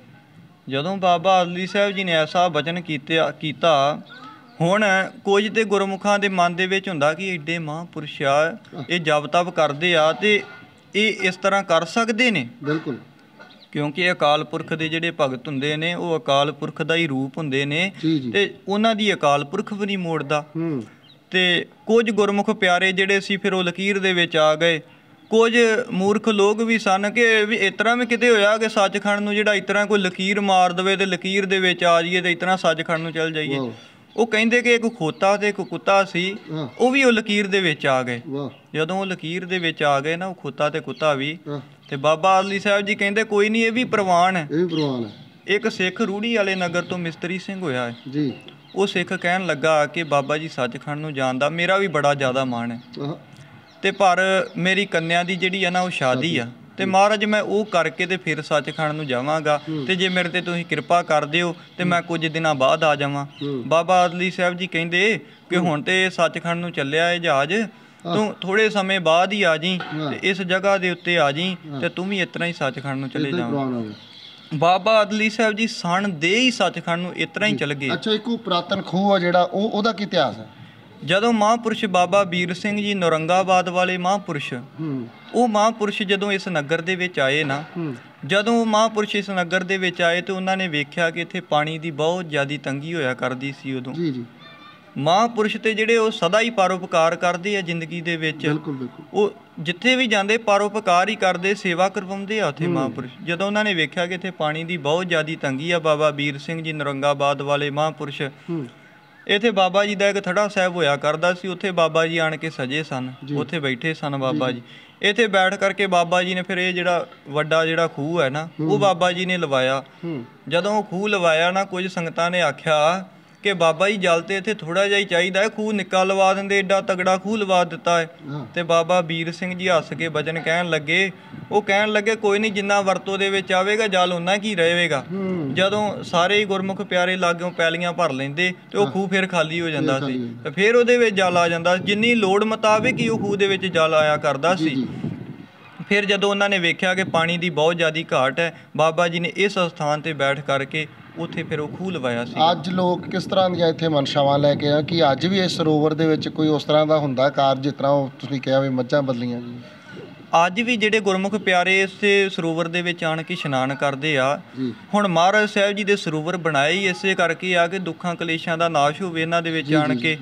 ਜਦੋਂ ਬਾਬਾ ਅਦਲੀ ਸਾਹਿਬ ਜੀ ਨੇ ਐਸਾ ਬਚਨ ਕੀਤਾ ਹੁਣ ਕੁਝ ਤੇ ਗੁਰਮੁਖਾਂ ਦੇ ਮਨ ਦੇ ਵਿੱਚ ਹੁੰਦਾ ਕਿ ਏਡੇ ਮਹਾਂਪੁਰਸ਼ ਆ, ਇਹ ਜਪ ਤਪ ਕਰਦੇ ਆ ਤੇ ਇਹ ਇਸ ਤਰ੍ਹਾਂ ਕਰ ਸਕਦੇ ਨੇ। ਬਿਲਕੁਲ, ਕਿਉਂਕਿ ਅਕਾਲ ਪੁਰਖ ਦੇ ਜਿਹੜੇ ਭਗਤ ਹੁੰਦੇ ਨੇ ਉਹ ਅਕਾਲ ਪੁਰਖ ਦਾ ਹੀ ਰੂਪ ਹੁੰਦੇ ਨੇ ਤੇ ਉਹਨਾਂ ਦੀ ਅਕਾਲ ਪੁਰਖ ਵੀ ਨਹੀਂ ਮੋੜਦਾ। ਤੇ ਕੁਝ ਗੁਰਮੁਖ ਪਿਆਰੇ ਜਿਹੜੇ ਸੀ ਫਿਰ ਉਹ ਲਕੀਰ ਦੇ ਵਿੱਚ ਆ ਗਏ ਕੁਝ ਮੂਰਖ ਲੋਕ ਵੀ ਸਨ ਕਿ ਵੀ ਇਸ ਤਰ੍ਹਾਂ ਵੀ ਕਿਤੇ ਹੋਇਆ ਕਿ ਸੱਚਖੰਡ ਨੂੰ ਜਿਹੜਾ ਇਸ ਤਰ੍ਹਾਂ ਕੋਈ ਲਕੀਰ ਮਾਰ ਦੇਵੇ ਤੇ ਲਕੀਰ ਦੇ ਵਿੱਚ ਆ ਜਾਈਏ ਤੇ ਇਸ ਤਰ੍ਹਾਂ ਸੱਚਖੰਡ ਨੂੰ ਚੱਲ ਜਾਈਏ। ਉਹ ਕਹਿੰਦੇ ਕਿ ਇੱਕ ਖੋਤਾ ਤੇ ਇੱਕ ਕੁੱਤਾ ਸੀ, ਉਹ ਵੀ ਉਹ ਲਕੀਰ ਦੇ ਵਿੱਚ ਆ ਗਏ। ਜਦੋਂ ਉਹ ਲਕੀਰ ਦੇ ਵਿੱਚ ਆ ਗਏ ਨਾ, ਉਹ ਖੋਤਾ ਤੇ ਕੁੱਤਾ ਵੀ, ਤੇ ਬਾਬਾ ਆਦਲੀ ਸਾਹਿਬ ਜੀ ਕਹਿੰਦੇ ਕੋਈ ਨਹੀਂ, ਇਹ ਵੀ ਪ੍ਰਵਾਨ ਹੈ। ਇੱਕ ਸਿੱਖ ਰੂੜੀ ਵਾਲੇ ਨਗਰ ਤੋਂ ਮਿਸਤਰੀ ਸਿੰਘ ਹੋਇਆ ਹੈ ਜੀ। ਉਹ ਸਿੱਖ ਕਹਿਣ ਲੱਗਾ ਕਿ ਬਾਬਾ ਜੀ ਸੱਚਖੰਡ ਨੂੰ ਜਾਣ ਦਾ ਮੇਰਾ ਵੀ ਬੜਾ ਜ਼ਿਆਦਾ ਮਾਣ ਹੈ, ਤੇ ਪਰ ਮੇਰੀ ਕੰਨਿਆ ਦੀ ਜਿਹੜੀ ਆ ਨਾ ਉਹ ਸ਼ਾਦੀ ਆ, ਤੇ ਮਹਾਰਾਜ ਮੈਂ ਉਹ ਕਰਕੇ ਤੇ ਫਿਰ ਸੱਚਖੰਡ ਨੂੰ ਜਾਵਾਂਗਾ, ਤੇ ਜੇ ਮੇਰੇ ਤੇ ਤੁਸੀਂ ਕਿਰਪਾ ਕਰ ਦਿਓ ਤੇ ਮੈਂ ਕੁਝ ਦਿਨਾਂ ਬਾਅਦ ਆ ਜਾਵਾਂ। ਬਾਬਾ ਆਦਲੀ ਸਾਹਿਬ ਜੀ ਕਹਿੰਦੇ ਕਿ ਹੁਣ ਤੇ ਸੱਚਖੰਡ ਨੂੰ ਚੱਲਿਆ ਇਹ ਜਹਾਜ਼, ਤੂੰ ਥੋੜੇ ਸਮੇਂ ਬਾਅਦ ਹੀ ਆ ਜੀ, ਤੇ ਇਸ ਜਗ੍ਹਾ ਦੇ ਉੱਤੇ ਆ ਜੀ, ਤੇ ਤੂੰ ਵੀ ਇਸ ਤਰ੍ਹਾਂ ਹੀ ਸੱਚਖੰਡ ਨੂੰ ਚਲੇ ਜਾਵਾਂ। ਬਾਬਾ ਆਦਲੀ ਸਾਹਿਬ ਜੀ ਸਣ ਦੇ ਹੀ ਸੱਚਖੰਡ ਨੂੰ ਇਸ ਤਰ੍ਹਾਂ ਹੀ ਚਲ ਗਏ। ਅੱਛਾ, ਇੱਕ ਪੁਰਾਤਨ ਖੂਹ ਆ ਜਿਹੜਾ, ਉਹਦਾ ਕੀ ਇਤਿਹਾਸ ਹੈ? ਜਦੋਂ ਮਹਾਂਪੁਰਸ਼ ਬਾਬਾ ਵੀਰ ਸਿੰਘ ਜੀ ਨੌਰੰਗਾਬਾਦ ਵਾਲੇ ਮਹਾਂਪੁਰਸ਼, ਉਹ ਮਹਾਂਪੁਰਸ਼ ਜਦੋਂ ਇਸ ਨਗਰ ਦੇ ਵਿੱਚ ਆਏ ਨਾ, ਜਦੋਂ ਮਹਾਂਪੁਰਸ਼ ਇਸ ਨਗਰ ਦੇ ਵਿੱਚ ਆਏ ਤੇ ਉਹਨਾਂ ਨੇ ਵੇਖਿਆ ਕਿ ਇੱਥੇ ਪਾਣੀ ਦੀ ਬਹੁਤ ਜ਼ਿਆਦਾ ਤੰਗੀ ਹੋਇਆ ਕਰਦੀ ਸੀ। ਉਦੋਂ ਮਹਾਂਪੁਰਸ਼ ਤੇ ਜਿਹੜੇ ਉਹ ਸਦਾ ਹੀ ਪਰਉਪਕਾਰ ਕਰਦੇ ਆ ਜ਼ਿੰਦਗੀ ਦੇ ਵਿੱਚ, ਉਹ ਜਿੱਥੇ ਵੀ ਜਾਂਦੇ ਪਰਉਪਕਾਰ ਹੀ ਕਰਦੇ, ਸੇਵਾ ਕਰਵਾਉਂਦੇ ਆ ਉੱਥੇ ਮਹਾਂਪੁਰਸ਼। ਜਦੋਂ ਉਹਨਾਂ ਨੇ ਵੇਖਿਆ ਕਿ ਇੱਥੇ ਪਾਣੀ ਦੀ ਬਹੁਤ ਜ਼ਿਆਦਾ ਤੰਗੀ ਆ, ਬਾਬਾ ਵੀਰ ਸਿੰਘ ਜੀ ਨੌਰੰਗਾਬਾਦ ਵਾਲੇ ਮਹਾਂਪੁਰਸ਼, ਇੱਥੇ ਬਾਬਾ ਜੀ ਦਾ ਇੱਕ ਥੜਾ ਸਾਹਿਬ ਹੋਇਆ ਕਰਦਾ ਸੀ, ਉੱਥੇ ਬਾਬਾ ਜੀ ਆਣ ਕੇ ਸਜੇ ਸਨ, ਉੱਥੇ ਬੈਠੇ ਸਨ ਬਾਬਾ ਜੀ। ਇੱਥੇ ਬੈਠ ਕਰਕੇ ਬਾਬਾ ਜੀ ਨੇ ਫਿਰ ਇਹ ਜਿਹੜਾ ਵੱਡਾ ਜਿਹੜਾ ਖੂਹ ਹੈ ਨਾ, ਉਹ ਬਾਬਾ ਜੀ ਨੇ ਲਵਾਇਆ। ਜਦੋਂ ਉਹ ਖੂਹ ਲਵਾਇਆ ਨਾ, ਕੁਝ ਸੰਗਤਾਂ ਨੇ ਆਖਿਆ ਕਿ ਬਾਬਾ ਜੀ ਜਲ ਤੇ ਇੱਥੇ ਥੋੜਾ ਜਿਹਾ ਹੀ ਚਾਹੀਦਾ ਹੈ, ਖੂਹ ਨਿੱਕਾ ਲਵਾ ਦਿੰਦੇ, ਏਡਾ ਤਗੜਾ ਖੂਹ ਲਵਾ ਦਿੱਤਾ ਹੈ। ਤੇ ਬਾਬਾ ਵੀਰ ਸਿੰਘ ਜੀ ਹੱਸ ਕੇ ਬਚਨ ਕਹਿਣ ਲੱਗੇ, ਉਹ ਕਹਿਣ ਲੱਗੇ ਕੋਈ ਨਹੀਂ, ਜਿੰਨਾ ਵਰਤੋਂ ਦੇ ਵਿੱਚ ਆਵੇਗਾ ਜਲ ਓਨਾ ਕੀ ਰਹੇਗਾ। ਜਦੋਂ ਸਾਰੇ ਹੀ ਗੁਰਮੁਖ ਪਿਆਰੇ ਲਾਗਿਓਂ ਪੈਲੀਆਂ ਭਰ ਲੈਂਦੇ ਤੇ ਉਹ ਖੂਹ ਫਿਰ ਖਾਲੀ ਹੋ ਜਾਂਦਾ ਸੀ, ਤੇ ਫਿਰ ਉਹਦੇ ਵਿੱਚ ਜਲ ਆ ਜਾਂਦਾ, ਜਿੰਨੀ ਲੋੜ ਮੁਤਾਬਿਕ ਹੀ ਉਹ ਖੂਹ ਦੇ ਵਿੱਚ ਜਲ ਆਇਆ ਕਰਦਾ ਸੀ। ਫਿਰ ਜਦੋਂ ਉਹਨਾਂ ਨੇ ਵੇਖਿਆ ਕਿ ਪਾਣੀ ਦੀ ਬਹੁਤ ਜ਼ਿਆਦਾ ਘਾਟ ਹੈ, ਬਾਬਾ ਜੀ ਨੇ ਇਸ ਸਥਾਨ ਤੇ ਬੈਠ ਕਰਕੇ ਉੱਥੇ ਫਿਰ ਉਹ ਖੂਹ ਲਵਾਇਆ ਸੀ। ਅੱਜ ਲੋਕ ਕਿਸ ਤਰ੍ਹਾਂ ਦੀਆਂ ਇੱਥੇ ਮਨਸ਼ਾਵਾਂ ਲੈ ਕੇ ਆ ਕਿ ਅੱਜ ਵੀ ਇਸ ਸਰੋਵਰ ਦੇ ਵਿੱਚ ਕੋਈ ਉਸ ਤਰ੍ਹਾਂ ਦਾ ਹੁੰਦਾ ਕਾਰਜ, ਜਿਸ ਤਰ੍ਹਾਂ ਉਹ ਤੁਸੀਂ ਕਿਹਾ ਵੀ ਮੱਝਾਂ ਬਦਲੀਆਂ ਜੀ? ਅੱਜ ਵੀ ਜਿਹੜੇ ਗੁਰਮੁਖ ਪਿਆਰੇ ਇਸੇ ਸਰੋਵਰ ਦੇ ਵਿੱਚ ਆਣ ਕੇ ਇਸ਼ਨਾਨ ਕਰਦੇ ਆ। ਹੁਣ ਮਹਾਰਾਜ ਸਾਹਿਬ ਜੀ ਦੇ ਸਰੋਵਰ ਬਣਾਏ ਹੀ ਇਸੇ ਕਰਕੇ ਆ ਕਿ ਦੁੱਖਾਂ ਕਲੇਸ਼ਾਂ ਦਾ ਨਾਸ਼ ਹੋਵੇ ਇਹਨਾਂ ਦੇ ਵਿੱਚ ਆਣ ਕੇ।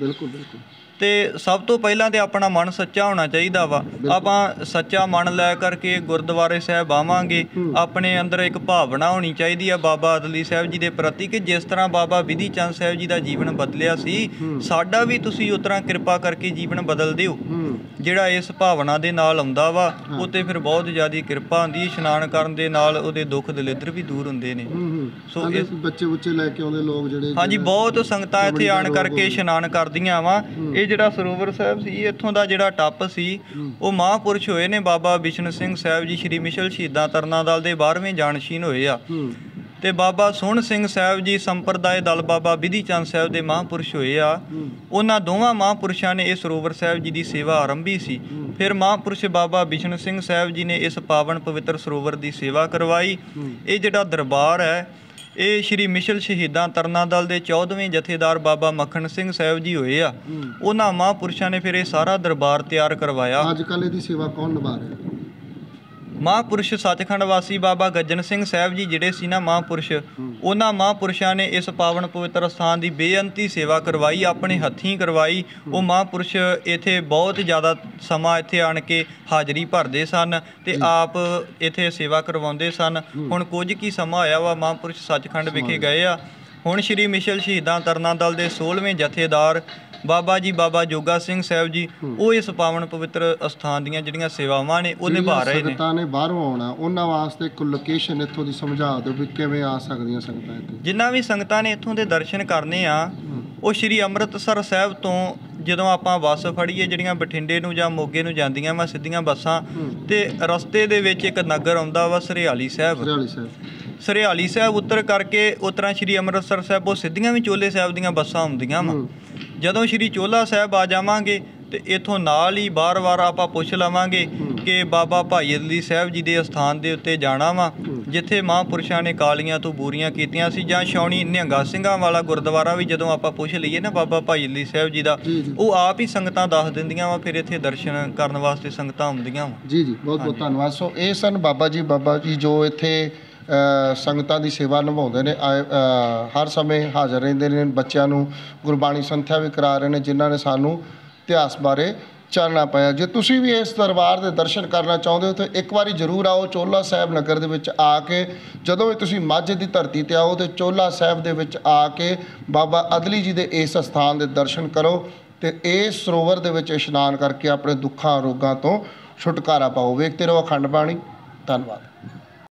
ਤੇ ਸਭ ਤੋਂ ਪਹਿਲਾਂ ਤੇ ਆਪਣਾ ਮਨ ਸੱਚਾ ਹੋਣਾ ਚਾਹੀਦਾ ਵਾ। ਆਪਾਂ ਸੱਚਾ ਮਨ ਲੈ ਕਰਕੇ ਗੁਰਦੁਆਰੇ ਸਾਹਿਬ ਆਵਾਂਗੇ, ਆਪਣੇ ਅੰਦਰ ਇੱਕ ਭਾਵਨਾ ਹੋਣੀ ਚਾਹੀਦੀ ਆ ਬਾਬਾ ਆਦਲੀ ਸਾਹਿਬ ਜੀ ਦੇ ਪ੍ਰਤੀ ਕਿ ਜਿਸ ਤਰ੍ਹਾਂ ਬਾਬਾ ਵਿਧੀ ਚੰਦ ਸਾਹਿਬ ਜੀ ਦਾ ਜੀਵਨ ਬਦਲਿਆ ਸੀ, ਸਾਡਾ ਵੀ ਤੁਸੀਂ ਉਸ ਤਰ੍ਹਾਂ ਕਿਰਪਾ ਕਰਕੇ ਜੀਵਨ ਬਦਲ ਦਿਓ। ਜਿਹੜਾ ਇਸ ਭਾਵਨਾ ਦੇ ਨਾਲ ਆਉਂਦਾ ਵਾ, ਉਹ ਤੇ ਫਿਰ ਬਹੁਤ ਜ਼ਿਆਦਾ ਕਿਰਪਾ ਹੁੰਦੀ। ਇਸ਼ਨਾਨ ਕਰਨ ਦੇ ਨਾਲ ਉਹਦੇ ਦੁੱਖ ਦਲਿੱਦਰ ਵੀ ਦੂਰ ਹੁੰਦੇ ਨੇ। ਸੋ ਬੱਚੇ ਬੁੱਚੇ ਲੈ ਕੇ ਆਉਂਦੇ ਲੋਕ ਜਿਹੜੇ, ਹਾਂਜੀ, ਬਹੁਤ ਸੰਗਤਾਂ ਇੱਥੇ ਆਣ ਕਰਕੇ ਇਸ਼ਨਾਨ ਕਰਦੀਆਂ ਵਾ। ਇਹ ਜਿਹੜਾ ਸਰੋਵਰ ਸਾਹਿਬ ਸੀ, ਇੱਥੋਂ ਦਾ ਜਿਹੜਾ ਟੱਪ ਸੀ, ਉਹ ਮਹਾਂਪੁਰਸ਼ ਹੋਏ ਨੇ ਬਾਬਾ ਬਿਸ਼ਨ ਸਿੰਘ ਸਾਹਿਬ ਜੀ, ਸ਼੍ਰੀ ਮਿਸ਼ਲ ਸ਼ਹੀਦਾਂ ਤਰਨਾ ਦਲ ਦੇ 12ਵੇਂ ਜਾਨਸ਼ੀਨ ਹੋਏ ਆ। ਤੇ ਬਾਬਾ ਸੋਹਣ ਸਿੰਘ ਸਾਹਿਬ ਜੀ ਸੰਪਰਦਾਇ ਦਲ ਬਾਬਾ ਵਿਧੀ ਚੰਦ ਸਾਹਿਬ ਦੇ ਮਹਾਂਪੁਰਸ਼ ਹੋਏ ਆ। ਉਹਨਾਂ ਦੋਵਾਂ ਮਹਾਂਪੁਰਸ਼ਾਂ ਨੇ ਇਹ ਸਰੋਵਰ ਸਾਹਿਬ ਜੀ ਦੀ ਸੇਵਾ ਆਰੰਭੀ ਸੀ। ਫਿਰ ਮਹਾਂਪੁਰਸ਼ ਬਾਬਾ ਬਿਸ਼ਨ ਸਿੰਘ ਸਾਹਿਬ ਜੀ ਨੇ ਇਸ ਪਾਵਨ ਪਵਿੱਤਰ ਸਰੋਵਰ ਦੀ ਸੇਵਾ ਕਰਵਾਈ। ਇਹ ਜਿਹੜਾ ਦਰਬਾਰ ਹੈ, ਇਹ ਸ਼੍ਰੀ ਮਿਸ਼ਲ ਸ਼ਹੀਦਾਂ ਤਰਨਾ ਦਲ ਦੇ 14ਵੇਂ ਜਥੇਦਾਰ ਬਾਬਾ ਮੱਖਣ ਸਿੰਘ ਸਾਹਿਬ ਜੀ ਹੋਏ ਆ। ਉਹਨਾਂ ਮਹਾਂਪੁਰਸ਼ਾਂ ਨੇ ਫਿਰ ਇਹ ਸਾਰਾ ਦਰਬਾਰ ਤਿਆਰ ਕਰਵਾਇਆ। ਅੱਜ ਕੱਲ੍ਹ ਇਹਦੀ ਸੇਵਾ ਕੌਣ ਨਿਭਾ ਰਿਹਾ? ਮਹਾਂਪੁਰਸ਼ ਸੱਚਖੰਡ ਵਾਸੀ ਬਾਬਾ ਗੱਜਣ ਸਿੰਘ ਸਾਹਿਬ ਜੀ ਜਿਹੜੇ ਸੀ ਨਾ ਮਹਾਂਪੁਰਸ਼, ਉਹਨਾਂ ਮਹਾਂਪੁਰਸ਼ਾਂ ਨੇ ਇਸ ਪਾਵਨ ਪਵਿੱਤਰ ਸਥਾਨ ਦੀ ਬੇਅੰਤੀ ਸੇਵਾ ਕਰਵਾਈ, ਆਪਣੇ ਹੱਥੀਂ ਕਰਵਾਈ। ਉਹ ਮਹਾਂਪੁਰਸ਼ ਇੱਥੇ ਬਹੁਤ ਜ਼ਿਆਦਾ ਸਮਾਂ ਇੱਥੇ ਆਣ ਕੇ ਹਾਜ਼ਰੀ ਭਰਦੇ ਸਨ ਤੇ ਆਪ ਇੱਥੇ ਸੇਵਾ ਕਰਵਾਉਂਦੇ ਸਨ। ਹੁਣ ਕੁਝ ਕੀ ਸਮਾਂ ਹੋਇਆ ਵਾ ਮਹਾਂਪੁਰਸ਼ ਸੱਚਖੰਡ ਵਿਖੇ ਗਏ ਆ। ਹੁਣ ਸ਼੍ਰੀ ਮਿਸ਼ਲ ਸ਼ਹੀਦਾਂ ਤਰਨਾ ਦਲ ਦੇ 16ਵੇਂ ਜਥੇਦਾਰ ਬਾਬਾ ਜੀ ਬਾਬਾ ਜੋਗਾ ਸਿੰਘ ਸਾਹਿਬ ਜੀ, ਉਹ ਇਸ ਪਾਵਨ ਪਵਿੱਤਰ ਅਸਥਾਨ ਦੀਆਂ ਜਿਹੜੀਆਂ ਸੇਵਾਵਾਂ ਨੇ ਉਹ ਨਿਭਾ ਰਹੇ ਨੇ। ਸੰਗਤਾਂ ਨੇ ਬਾਹਰੋਂ ਆਉਣਾ, ਉਹਨਾਂ ਵਾਸਤੇ ਇੱਕ ਲੋਕੇਸ਼ਨ ਇੱਥੋਂ ਦੀ ਸਮਝਾ ਦਿਓ ਵੀ ਕਿਵੇਂ ਆ ਸਕਦੀਆਂ ਸੰਗਤਾਂ ਇੱਥੇ। ਜਿੰਨਾ ਵੀ ਸੰਗਤਾਂ ਨੇ ਇੱਥੋਂ ਦੇ ਦਰਸ਼ਨ ਕਰਨੇ ਆ, ਉਹ ਸ਼੍ਰੀ ਅੰਮ੍ਰਿਤਸਰ ਸਾਹਿਬ ਤੋਂ ਜਦੋਂ ਆਪਾਂ ਬੱਸ ਫੜੀਏ, ਜਿਹੜੀਆਂ ਬਠਿੰਡੇ ਨੂੰ ਜਾਂ ਮੋਗੇ ਨੂੰ ਜਾਂਦੀਆਂ ਵਾ ਸਿੱਧੀਆਂ ਬੱਸਾਂ, ਤੇ ਰਸਤੇ ਦੇ ਵਿੱਚ ਇੱਕ ਨਗਰ ਆਉਂਦਾ ਵਾ ਸਰਿਆਲੀ ਸਾਹਿਬ। ਸਰਿਆਲੀ ਸਾਹਿਬ ਉੱਤਰ ਕਰਕੇ ਉਸ ਤਰ੍ਹਾਂ ਸ਼੍ਰੀ ਅੰਮ੍ਰਿਤਸਰ ਸਾਹਿਬ ਉਹ ਸਿੱਧੀਆਂ ਵੀ ਚੋਲੇ ਸਾਹਿਬ ਦੀਆਂ ਬੱਸਾਂ ਆਉਂਦੀਆਂ ਵਾ। ਜਦੋਂ ਸ਼੍ਰੀ ਚੋਲਾ ਸਾਹਿਬ ਆ ਜਾਵਾਂਗੇ ਤੇ ਇੱਥੋਂ ਨਾਲ ਹੀ ਬਾਰ-ਬਾਰ ਆਪਾਂ ਪੁੱਛ ਲਵਾਂਗੇ ਕਿ ਬਾਬਾ ਭਾਈ ਅਦਲੀ ਸਾਹਿਬ ਜੀ ਦੇ ਅਸਥਾਨ ਦੇ ਉੱਤੇ ਜਾਣਾ ਵਾ, ਜਿੱਥੇ ਮਹਾਂਪੁਰਸ਼ਾਂ ਨੇ ਕਾਲੀਆਂ ਤੋਂ ਬੂਰੀਆਂ ਕੀਤੀਆਂ ਸੀ। ਜਾਂ ਛਾਉਣੀ ਨਿਹੰਗਾ ਸਿੰਘਾਂ ਵਾਲਾ ਗੁਰਦੁਆਰਾ ਵੀ ਜਦੋਂ ਆਪਾਂ ਪੁੱਛ ਲਈਏ ਨਾ ਬਾਬਾ ਭਾਈ ਅਦਲੀ ਸਾਹਿਬ ਜੀ ਦਾ, ਉਹ ਆਪ ਹੀ ਸੰਗਤਾਂ ਦੱਸ ਦਿੰਦੀਆਂ ਵਾ। ਫਿਰ ਇੱਥੇ ਦਰਸ਼ਨ ਕਰਨ ਵਾਸਤੇ ਸੰਗਤਾਂ ਆਉਂਦੀਆਂ ਵਾ। ਜੀ ਜੀ, ਬਹੁਤ ਬਹੁਤ ਧੰਨਵਾਦ। ਸੋ ਇਹ ਸਨ ਬਾਬਾ ਜੀ ਜੋ ਇੱਥੇ ਸੰਗਤਾਂ ਦੀ ਸੇਵਾ ਨਿਭਾਉਂਦੇ ਨੇ, ਹਰ ਸਮੇਂ ਹਾਜ਼ਰ ਰਹਿੰਦੇ ਨੇ, ਬੱਚਿਆਂ ਨੂੰ ਗੁਰਬਾਣੀ ਸੰਥਿਆ ਵੀ ਕਰਾ ਰਹੇ ਨੇ, ਜਿਨ੍ਹਾਂ ਨੇ ਸਾਨੂੰ ਇਤਿਹਾਸ ਬਾਰੇ ਚੱਲਣਾ ਪਿਆ। ਜੇ ਤੁਸੀਂ ਵੀ ਇਸ ਦਰਬਾਰ ਦੇ ਦਰਸ਼ਨ ਕਰਨਾ ਚਾਹੁੰਦੇ ਹੋ ਤਾਂ ਇੱਕ ਵਾਰੀ ਜ਼ਰੂਰ ਆਓ ਚੋਹਲਾ ਸਾਹਿਬ ਨਗਰ ਦੇ ਵਿੱਚ ਆ ਕੇ। ਜਦੋਂ ਵੀ ਤੁਸੀਂ ਮਾਝੇ ਦੀ ਧਰਤੀ ਤੇ ਆਓ ਤੇ ਚੋਹਲਾ ਸਾਹਿਬ ਦੇ ਵਿੱਚ ਆ ਕੇ ਬਾਬਾ ਅਦਲੀ ਜੀ ਦੇ ਇਸ ਸਥਾਨ ਦੇ ਦਰਸ਼ਨ ਕਰੋ ਤੇ ਇਸ ਸਰੋਵਰ ਦੇ ਵਿੱਚ ਇਸ਼ਨਾਨ ਕਰਕੇ ਆਪਣੇ ਦੁੱਖਾਂ ਰੋਗਾਂ ਤੋਂ ਛੁਟਕਾਰਾ ਪਾਓ। ਵੇਖਦੇ ਰਹੋ ਅਖੰਡ ਬਾਣੀ। ਧੰਨਵਾਦ।